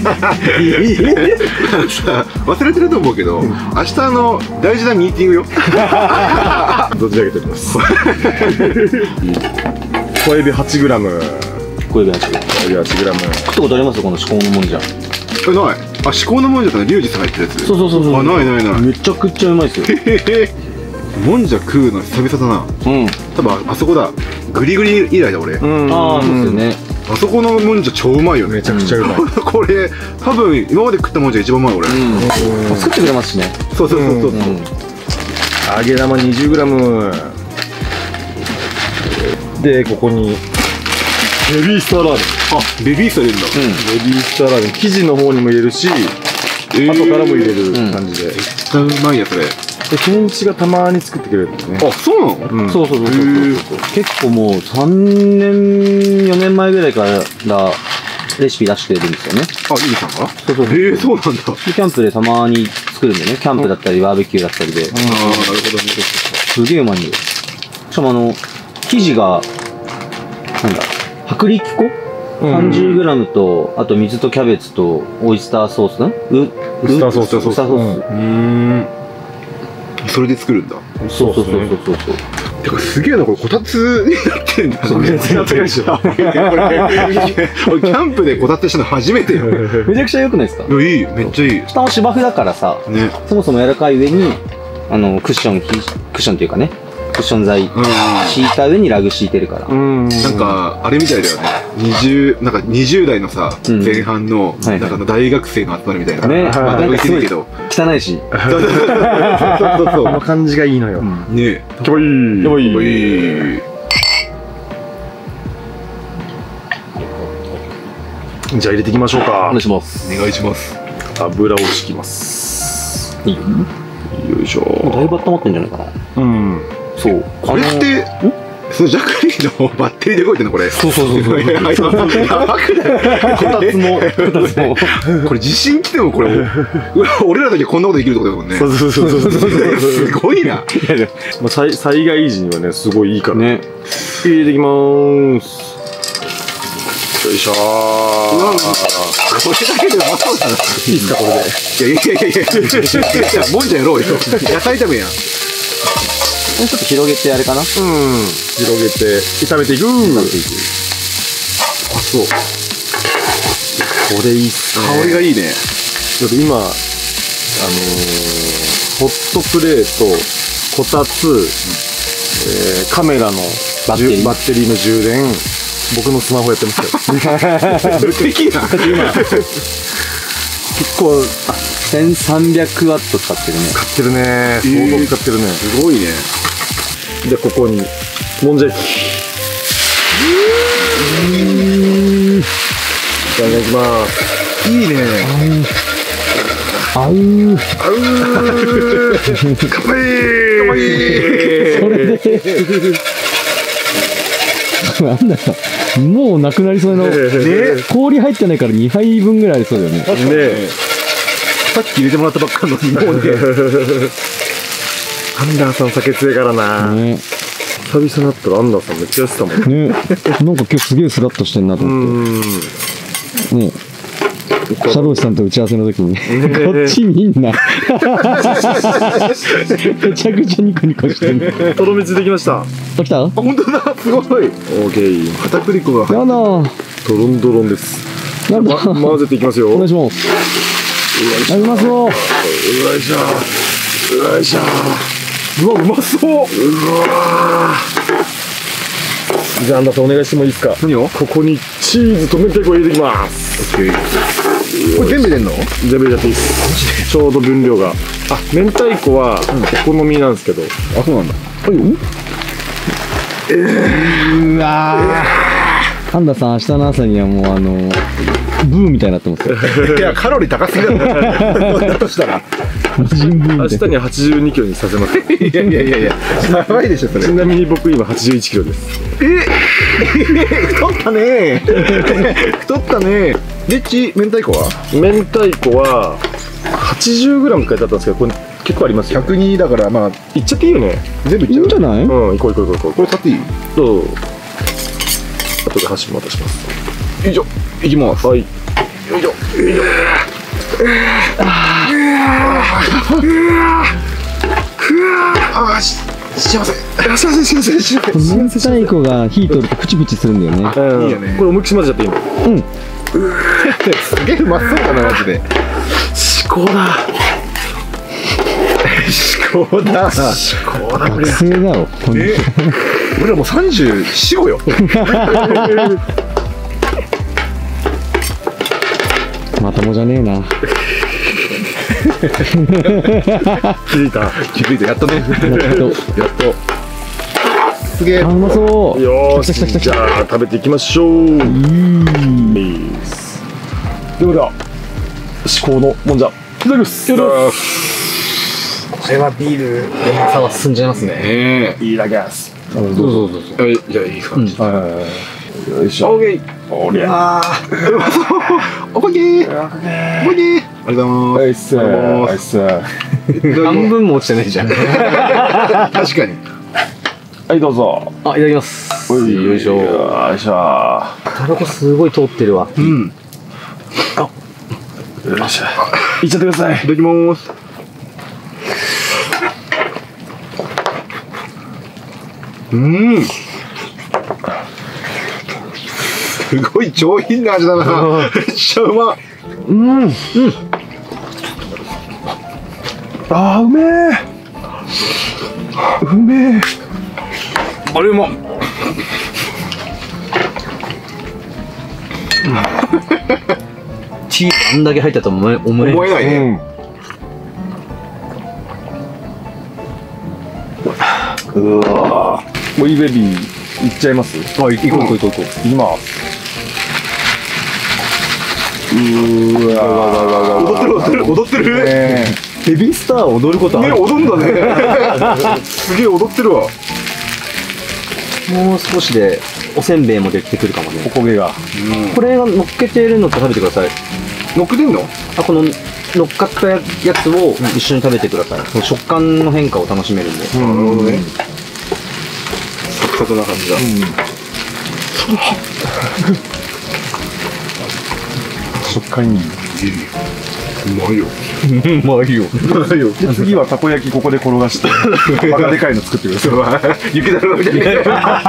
忘れてると思うけど、明日の大事なミーティングよ。 存じ上げております。小エビ はちグラム。 小指はちグラム。 小エビ はちグラム。 食ったことありますこの至高のもんじゃ。 え、ない。あ、至高のもんじゃったらリュウジさん入ってるやつ。 そうそうそうそう。 あ、ないないない。 めちゃくちゃうまいですよ。 へへへ。もんじゃ食うの久々だな。 うん。 多分あそこだ。グリグリ以来だ俺。 ああそうですよね。 あそこのもんじゃ超うまいよね。 めちゃくちゃうまい。 これ多分今まで食ったもんじゃ一番うまい俺。 うん。作ってくれますしね。 そうそうそうそう。 揚げ玉 にじゅうグラム。でここにベビースターラーメン。 あ、ベビースター入れるんだ。 ベビースターラーメン生地の方にも入れるし、後からも入れる感じで。 めっちゃうまいやつれ。 でケンチがたまに作ってくれるんですね。 あ、そうなの？ うんそうそうそうそうそう。結構もうさんねんよねんまえぐらいからレシピ出してるんですよね。 あ、ゆうさんが？ そうそうそう。 ええ、そうなんだ。 でキャンプでたまに作るんでね。キャンプだったりバーベキューだったりで。 ああ、なるほどね。 すげえうまいんだよ。しかもあの生地がなんだ薄力粉 さんじゅうグラム とあと水とキャベツとオイスターソースんウウスターソースウスターソース。 うーん。それで作るんだ。 そうそうそうそうそうそう。 てかすげえな、これこたつになってんだ。 そう全然やってないでしょ。 俺キャンプでこたつしたの初めてよ。 めちゃくちゃ良くないですか？ いや、いい、めっちゃいい。 下は芝生だからさ、 ね。 そもそも柔らかい上にあのクッションひクッションっていうかねクッション材敷いた上にラグ敷いてるから。 うん。 なんかあれみたいだよね。二十なんかにじゅう代のさ、 うん前半のはいなんかの大学生の集まりみたいな。 ね、 まあなんかすごいけど。 汚いし。 そうそうそうそうそうこの感じがいいのよ。 ね。 かわいい。かわいい。 おい。 じゃあ入れていきましょうおか願い。します。 お願いします。 油を敷きます。 いいよ。 よいしょ。 だいぶ温まってんじゃないかな。 うん。 そう。 これってそのジャクリーのバッテリーで動いてんのこれ。そうそうそうそう。やばくない？こたつも、こたつも。これ地震来てもこれ、俺らだけこんなことできるってことだもんね。そうそうそうそう。すごいな。 災害時にはね、すごいいいからね。入れていきまーす。よいしょー。 これだけでうまそうだな。いいっすかこれで。いやいやいやいや。もんじゃやろうよ。野菜炒めやん。 もうちょっと広げてあれかな。うん。 広げて炒めていく。炒めていく。あ、そう。これいいっすね。 香りがいいね。 だって今あのー、ホットプレート、こたつ、うん、えー、カメラのバッテリー、バッテリーの充電、僕のスマホやってますよ。 無敵な。今結構せんさんびゃくワット使ってるね。 使ってるね。相当使ってるね。 すごいね。 でここにもんじゃ焼き。いただきます。 いいね。 あうあうかわいい。 それでなんだろう、もうなくなりそうな、ね、氷入ってないからにはいぶんぐらいありそうだよね。ね、 さっき入れてもらったばっかのにもうね。 アンダーさん酒強いからな、ね、久々になったらアンダーさんめっちゃやってたもんね。 なんか今日すげえスラッとしてんなと思ってね。社労士さんと打ち合わせの時にこっちみんなめちゃくちゃニコニコしてる。 とろみついてきました。 あ、来た？ 本当だ、すごい。 オーケー。 片栗粉がやだ、 ドロンドロンです。 やだ、 混ぜていきますよ。 お願いします。あ、うまそう。 うわいしょうわいしょ。うわ、うまそう。うわ。じゃあアンダーさんお願いしてもいいですか。 何を？ ここにチーズと明太子を入れていきます。オッケー。 これ全部入れんの？ 全部入れちゃっていいです。ちょうど分量が。あ、明太子はお好みなんですけど。 あ、そうなんだ。 はいよ。 えー、うわー、アンダーさん明日の朝にはもうあのブーみたいになってますよ。 いや、カロリー高すぎだろ。だとしたら明日にははちじゅうにキロにさせます。 いやいやいやいや、やばいでしょそれ。 ちなみに僕今はちじゅういちキロです。 え太ったね。太ったね。でち明太子は？ 明太子ははちじゅうグラムって書いてあったんですけど、これ結構ありますよ。 ひゃくにだからまあいっちゃっていいよね。 全部いっちゃう。 いいんじゃない？ うん、行こう行こう行こう。 これ買っていい？ どうぞ。後で箸も渡します。 よいしょ、いきます。 はい。よいしょ、よいしょ。ああ、幸せ。幸せ幸せ幸せ。 明太子が火取るとプチプチするんだよね。 うん、いいよね。これ思いっきり混ぜちゃっていいの？ うん。 すげえうまそうだなマジで。 至高だ。 至高だ。至高だ。 学生だろ。 え、俺らもう三十四五よ。 まともじゃねえな。 気づいた。 気づいた。やっとね。やっと。やっと。すげえ。 あ、うまそう。 よーし。じゃあ食べていきましょう。いい。ではでは至高のもんじゃいただきます。 これはビールレモンサワー進んじゃいますね。 ええ、いただきます。 どうぞどうぞ。じゃあいい感じ。 よいしょ。オーケー。おりゃ。 ああ、うまそう。おかげ。おかげ。ありがとうございます。 ナイス。 半分も落ちてないじゃん。 確かに。 はい、どうぞ。 あ、いただきます。 よいしょ。よいしょ。 タバコすごい通ってるわ。 うん。 あ、よいしょ。いっちゃってください。 いただきます。うん。すごい上品な味だな。めっちゃうま。 うん。うん。あー、うめえ。うめえ。あれうまっ。 チーズあんだけ入ったと思え思え思えないね。 うん、うわー。もういいベビーいっちゃいます？ あ、行こう行こう行こう行こう。 いきます。うーわー。 踊ってる踊ってる踊ってる。 ね、 ベビースター踊ることある？ ね、踊んだね。すげえ踊ってるわ。 もう少しでおせんべいもできてくるかもね。 おこげが。 これが乗っけてるのと食べてください。 乗っけてんの？ あ、この乗っかったやつを一緒に食べてください。その食感の変化を楽しめるんで。 なるほどね。サクサクな感じだ。 食感いい。 うまいよ。 うまいよ。 うまいよ。 で次はたこ焼きここで転がしてバカでかいの作ってください。 雪だるまみたいな。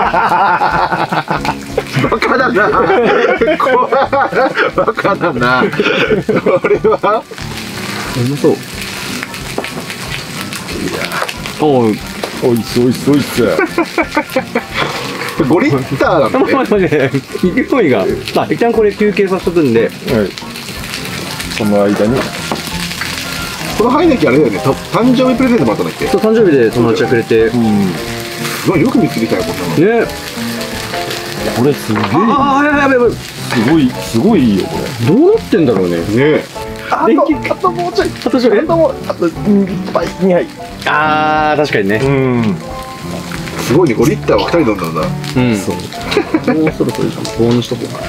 バカだな。バカだな。これはうまそう。おい、 おいっすおいっすおいっす。 ごリッターなんだね。 待って、勢いが。まあ、一旦これ休憩させとくんで。 はい。その間に。 このハイネキあれだよね。誕生日プレゼントもあったんだっけ？ そう、誕生日で友達がくれて。 うん。 すごいよく見つけてきたよこんなの。 ね。 これすげえ。 ああ、やばいやばいやばい。 すごいすごいいいよこれ。 どうなってんだろうね。 ねあ電気とあともうちょい。 あとちょい。 あともうあといっぱいにはい。 ああ、確かにね。 うん。 すごいね。ごリッターはふたり飲んだんだ。 うん。そう。もうそろそろじゃん。棒にしとこうか。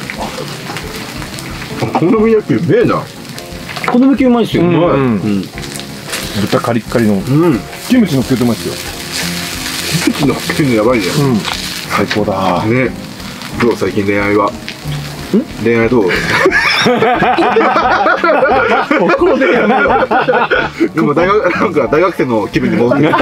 お好み焼きうめえな。 この向きうまいっすよ。 うんうまい。 うんうん。 豚カリッカリのうん。 キムチ乗っけてますよ。 キムチのっけるのやばいじゃうん。最高だ。 ん。ね。どう最近恋愛は？恋愛どう？ ここでやめろ。 でも大学なんか大学生の気分に戻ってる。大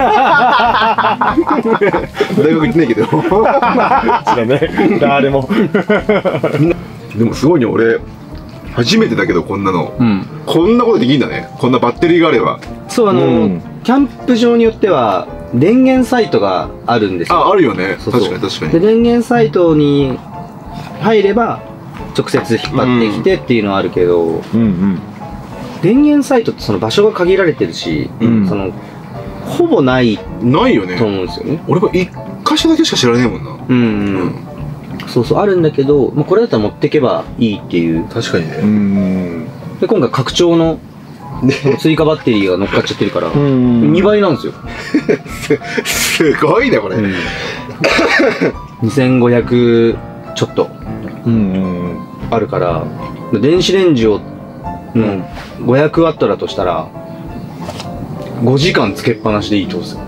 学行ってないけど。 知らね。誰も。 でもすごいね。俺初めてだけどこんなの。 うん。 こんなことできんだね。こんなバッテリーがあれば。 そう、あの、 うんキャンプ場によっては電源サイトがあるんですよ。 あ、あるよね。 そうそう確かに確かで、 に。 電源サイトに入れば直接引っ張ってきてっていうのはあるけど、 うんうん。 電源サイトってその場所が限られてるし、 うんそのほぼないないよねと。思うんですよね。 俺も一箇所だけしか知らねえもんな。 うん、うんそうそうあるんだけど、まあ、これだったら持ってけばいいっていう。 確かにね。 うん。 で今回拡張の追加バッテリーが乗っかっちゃってるから、 うんにばいなんですよ。 すごいねこれ。 にせんごひゃくちょっとうん。 あるから、電子レンジをのごひゃくワットだとしたらごじかんつけっぱなしでいいってことですよ。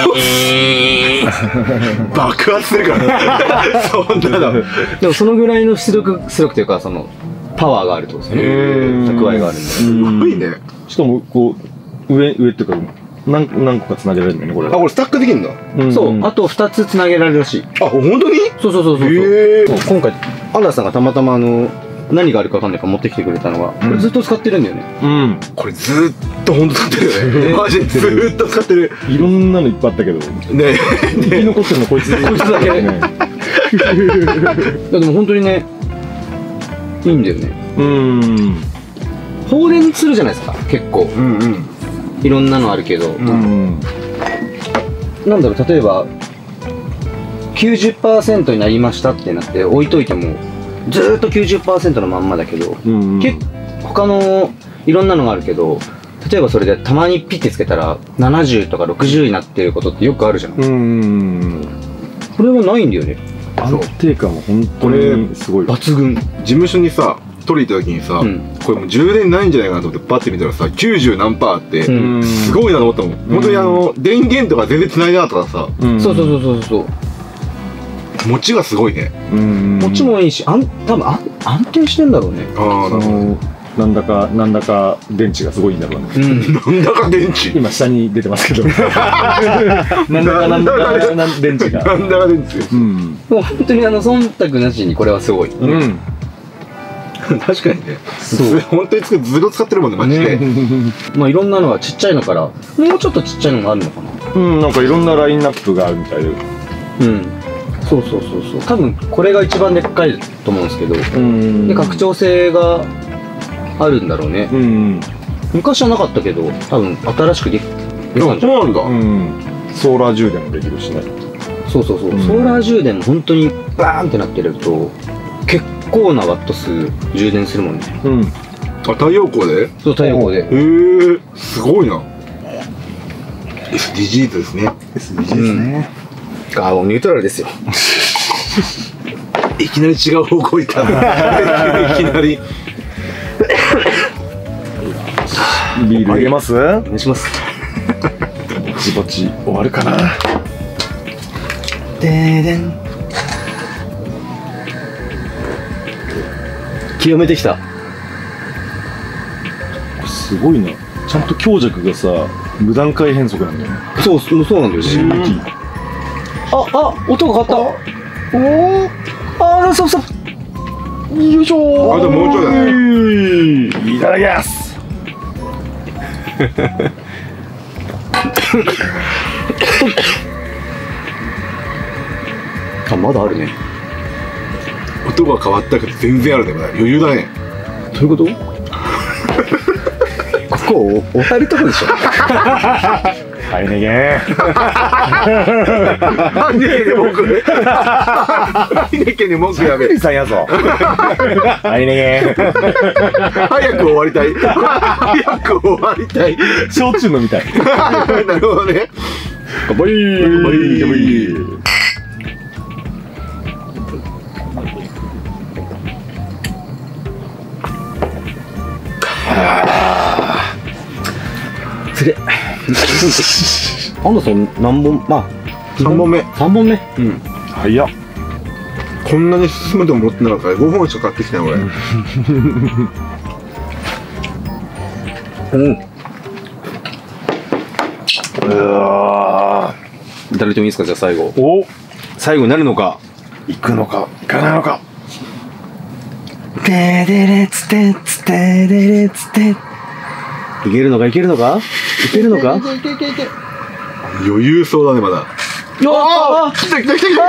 爆発するからそんなの。 でもそのぐらいの出力出力というかそのパワーがあるってことですよね。蓄えがあるんで。 すごいね。 しかもこう上上っていうか何何個かつなげられるんだよねこれ。 あ、これスタックできるんだ。 うんそうあとふたつつなげられるらしい。 あ、本当に？ そうそうそうそうそう。 へーそう今回アンダーさんがたまたまあの何があるかわかんないから持ってきてくれたのが、これずっと使ってるんだよね。 うん。 これずーっと本当使ってるよね。マジでずーっと使ってる。 いろんなのいっぱいあったけどね生き残ってるのこいつこいつだけね。 いやでも本当にねいいんだよね。 うん。 放電するじゃないですか結構うんうん。 いろんなのあるけど、 うん。 なんだろう例えば きゅうじゅっパーセント になりましたってなって置いといてもずーっと きゅうじゅっパーセント のまんまだけど、 うん。 結他のいろんなのがあるけど例えばそれでたまにピッてつけたらななじゅうとかろくじゅうになってることってよくあるじゃん。 うん。 これはないんだよね。 安定感は本当にすごい。 抜群。 事務所にさ取り行った時にさ、 うんこれもう充電ないんじゃないかなと思ってパッて見たらさきゅうじゅう何パーあって、 うんすごいなと思ったもん、本当にあの電源とか全然繋いでなかったからさうんそうそうそうそうそう。 持ちがすごいね。 うん。 こっちもいいし、あん多分あん安定してんだろうね。 ああ、 そなるほど。 のなんだかなんだか電池がすごいんだろうね。 うん。 なんだか電池。 今下に出てますけど。なんだかなんだかなん電池が。 なんだか電池。 うん。 もう本当にあの忖度なしにこれはすごい。 うん。 確かにね。 そう本当につくずっと使ってるもんねマジで。 まあいろんなのがちっちゃいのから、もうちょっとちっちゃいのがあるのかな。 うん、なんかいろんなラインナップがあるみたいで。 うん。そうそうそうそう。多分これが一番でっかいと思うんですけど、 うんで拡張性があるんだろうね。 うん。 昔はなかったけど、多分新しくできできたんじゃん。 そうなんだ。 うん。ソーラー充電もできるしね。 そうそうそう。 うんソーラー充電も本当にバーンってなってると、結構なワット数充電するもんね。 うん。 あ、太陽光で？ そう、太陽光で。 へえ、すごいな。エスディージーズ ですね。 エスディージー ですね。 あ、もうニュートラルですよ。いきなり違う方向行った。いきなり。 ビールあげます？ お願いします。 ぼちぼち終わるかな。 でーでん。清めてきた。 すごいね。ちゃんと強弱がさ、無段階変則なんだよね。 そう、そうなんだよね。あ、あ、音が変わった。おお。あー、そうそう。よいしょー。 あ、でももうちょいだね。 いただきます。 あ、まだあるね。 音が変わったけど全然あるね。まだ余裕だね。 どういうこと？ここおお入るとこでしょ。 はいねげー。 はいねけに文句。はいねけに文句やべ。 さんやぞ。はいねげー。 早く終わりたい。早く終わりたい。 焼酎飲みたい。 なるほどね。 乾杯。乾杯。乾杯。 つれ。アンダさん何本？まあ三本目。 三本目。 うん。 早っ。 こんなに進むと思ってなかったからごほんしか買ってきたよ俺。 うん。 うわいただいてもいいですか、じゃあ最後。 お、 最後になるのか。 行くのか行かないのか。 てれれつてつてれれつて。いけるのかいけるのかいけるのか。 余裕そうだねまだ。 ああ、 来た来た来た来た。終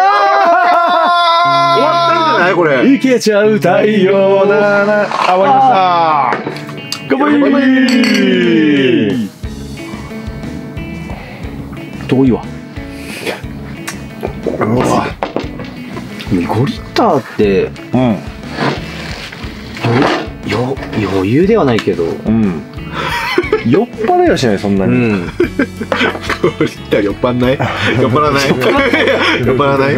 わったんじゃないこれ。 いけちゃう太陽だな。あ、終わりました。乾杯。 遠いわ。 うわ。 ごリッターってうん。 よ余裕ではないけど。 うん。酔っ払いはしないそんなに。 うん。 ごリッター酔っ払んない？酔っ払わない？酔っ払わない？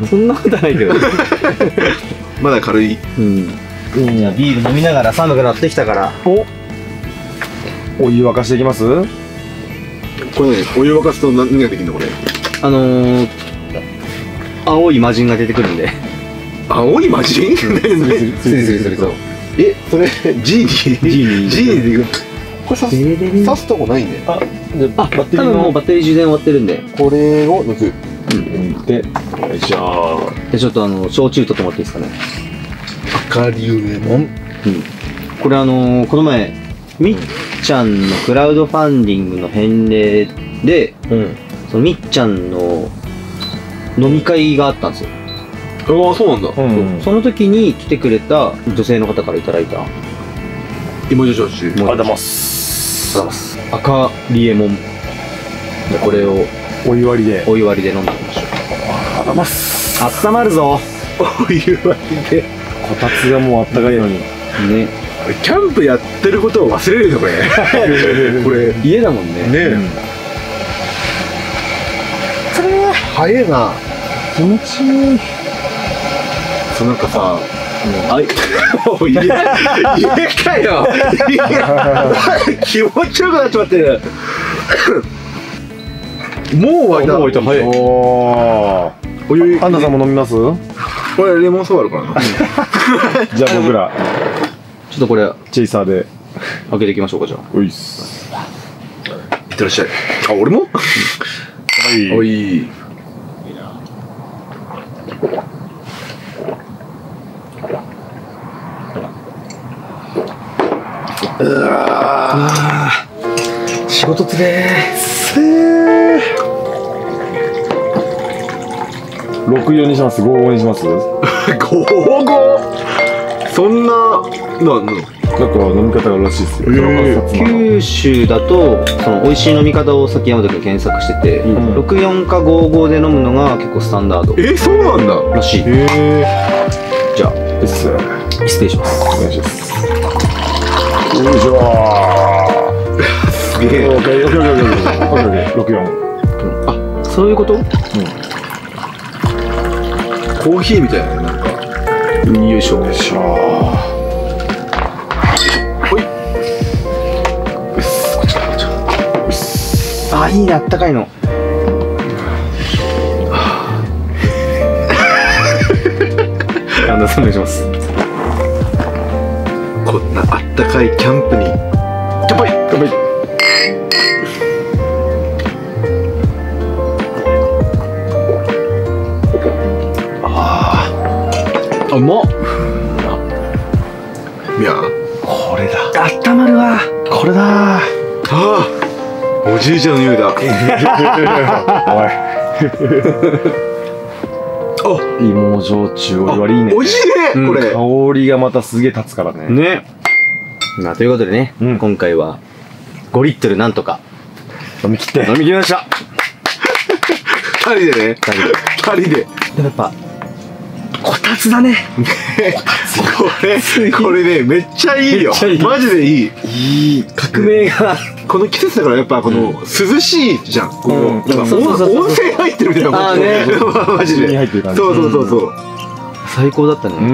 そんなことはないけど。 まだ軽い。 うん。いやビール飲みながら寒くなってきたから。 お。お湯沸かしていきます？ これね、お湯沸かすと何ができるのこれ？ あのー、青い魔人が出てくるんで。 青い魔人？ するするするそう。 え、それ G に G に G にでいく。これ刺す刺すとこないね。 あ、じゃあバッテリー多分もうのバッテリー充電終わってるんで。 これを抜く。 うんで、よいしょ。 でちょっとあの焼酎とってもらっていいですかね。 赤龍レモン。 うん。これあのー、この前みっちゃんのクラウドファンディングの返礼で、うん、そのみっちゃんの飲み会があったんですよ。 ああ、そうなんだ。 うんうん、その時に来てくれた女性の方からいただいた芋焼酎。 ありがとうございます。 赤リエモン。でこれをお湯割りで。 お湯割りで飲んでみましょう。 ありがとうございます。 あったまるぞ。 お湯割りで。 こたつがもうあったかいのに。 ね。 キャンプやってることを忘れるよこれ。これ家だもんね。 ねえ。それは早いな。 気持ちいい。 そうなんかさ。あい、家、家かよ。気持ちよくなっちまってる。もう終わりだ。 もう終わりだ。おー。お湯、アンナさんも飲みます？ これレモンソーダあるからな。 じゃあ僕らちょっとこれチェイサーで開けていきましょうか。じゃあ。 おいっす。 いってらっしゃい。あ、俺も？はい。おい。うわー、仕事つれーせー。 ろくよんにします？ごごにします？ ごご？そんな、な、な、 なんか飲み方があるらしいですよ。 九州だとその美味しい飲み方をさっき山田君検索してて、うん、ろくよんかごごで飲むのが結構スタンダード。 えー、そうなんだらしい。 へえ。 じゃあです。 失礼します。 お願いします。よいしょー。 すげえ。 オッケーオッケーオッケーオッケーオッケー。ろくよん。 あ、そういうこと？うん。 コーヒーみたいなね、なんか。よいしょ。よいしょ。ほい。うっす、こっちか、こっちか。うっす。 あ、いいね、あったかいの。 神田さんお願いします。 こんなあったかいキャンプに乾杯乾杯。 ああ、うまっ。 いや、 これだ。 あったまるわ。 これだ。ああ、おじいちゃんの匂いだ。 おい。芋焼酎おい割りいいね。 美味しいね、これ。 香りがまたすげえ立つからね。 ね。まあということでね、 うん、 今回はごリットルなんとか飲み切って飲み切りました。 二人でね。二人で。 でもやっぱこたつだね。 これこれね、めっちゃいいよ。マジでいい。 いい革命が。 この季節だからやっぱこの涼しいじゃん。このなんか温泉入ってるみたいな感じ。あね。マジで。そうそうそうそう。 最高だったね。うん。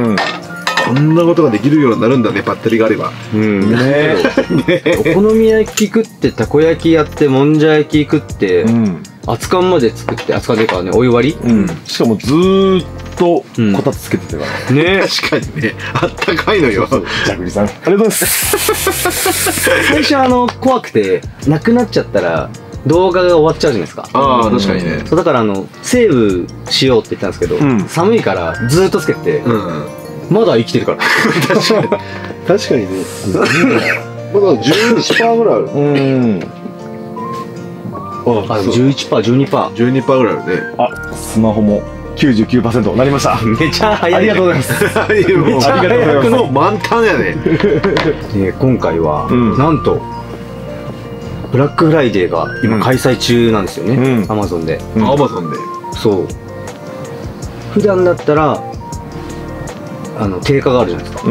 こんなことができるようになるんだね、バッテリーがあれば。 うんね。お好み焼き食ってたこ焼きやってもんじゃ焼き食って、熱燗まで作って熱燗でかねお湯割り。 しかもずーっとこたつつけてたからね。確かにね、あったかいのよ。 ジャグリさんありがとうございます。 最初あの怖くてなくなっちゃったら動画が終わっちゃうじゃないですか。 ああ、確かにね。 そうだからあのセーブしようって言ったんですけど、寒いからずーっとつけて。まだ生きてるから。 確かに。確かにね。まだじゅういちパーセントぐらいある。うん。 あ、じゅういちパーセント、じゅうにパーセント。 じゅうにパーセントぐらいあるね。 あ、スマホもきゅうじゅうきゅうパーセントなりました。 めちゃ早い。 ありがとうございます。 めちゃ早くの満タンやね。 で、今回は、なんと、ブラックフライデーが今開催中なんですよね。アマゾンで。 アマゾンで。 そう。普段だったら、あの定価があるじゃないですか。うん、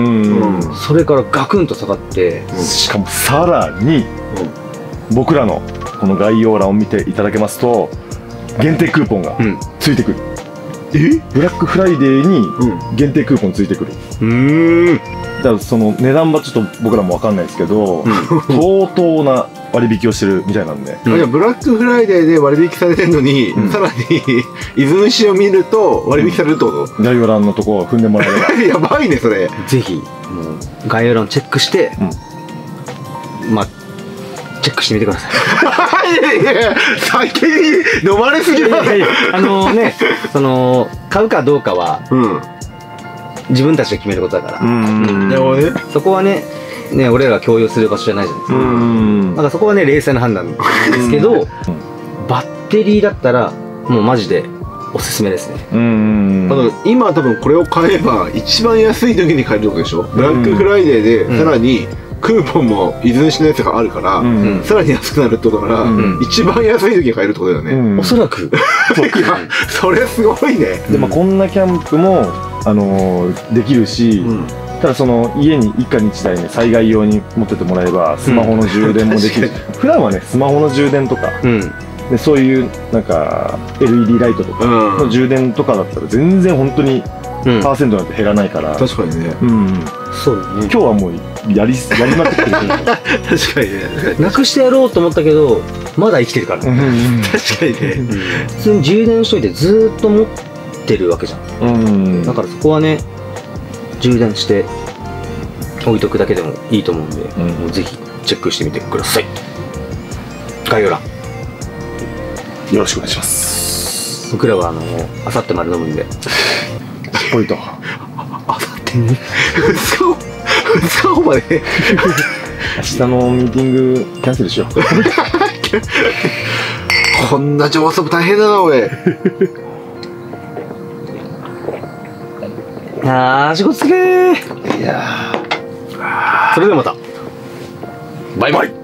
それからガクンと下がって、 うん、しかもさらに、うん、僕らのこの概要欄を見ていただけますと限定クーポンがついてくる。うん、えブラックフライデーに限定クーポンついてくる。うんだからその値段はちょっと僕らも分かんないですけど、うん、相当な割引をしてるみたいなんで、 うん、じゃあブラックフライデーで割引されてるのに、うん、さらに伊豆牛を見ると割引されるってこと？ 概要欄のとこを踏んでもらえればやばいねそれ。 ぜひもう概要欄チェックして、うん、まあチェックしてみてください。 いやいや先に飲まれすぎだね。 あのねその買うかどうかは、うん自分たちで決めることだから、そこはね、ね俺らが共有する場所じゃないじゃないですか。だからそこはね冷静な判断ですけど、バッテリーだったらもうマジでおすすめですね。あの今多分これを買えば一番安い時に買えるってことでしょ。ブラックフライデーでさらにクーポンも伊豆市のやつがあるからさらに安くなるってことだから一番安い時に買えるってことだよね。 おそらくそれすごいね。 でもこんなキャンプもあのー、できるし、うん、ただその家に一家に一台ね災害用に持っててもらえばスマホの充電もできるし、うん、普段はねスマホの充電とか、うん、でそういうなんか エルイーディー ライトとかの充電とかだったら全然本当にパーセントなんて減らないから、うん、 確かにね、 うん、そうだね。 今日はもうやりやりまくってる確かにね。 なくしてやろうと思ったけどまだ生きてるから、ね、 確かにね、 うん、普通に充電しといてずーっと持っててるわけじゃん、うん、だからそこはね充電して置いとくだけでもいいと思うんで、うん、もうぜひチェックしてみてください。概要欄よろしくお願いします。 僕らはあのあさってまで飲むんでポイントあさってふつかごふつかごまで明日のミーティングキャンセルしようこんな上速大変だなおい。 あー仕事つけー。 いやそれではまたバイバイ。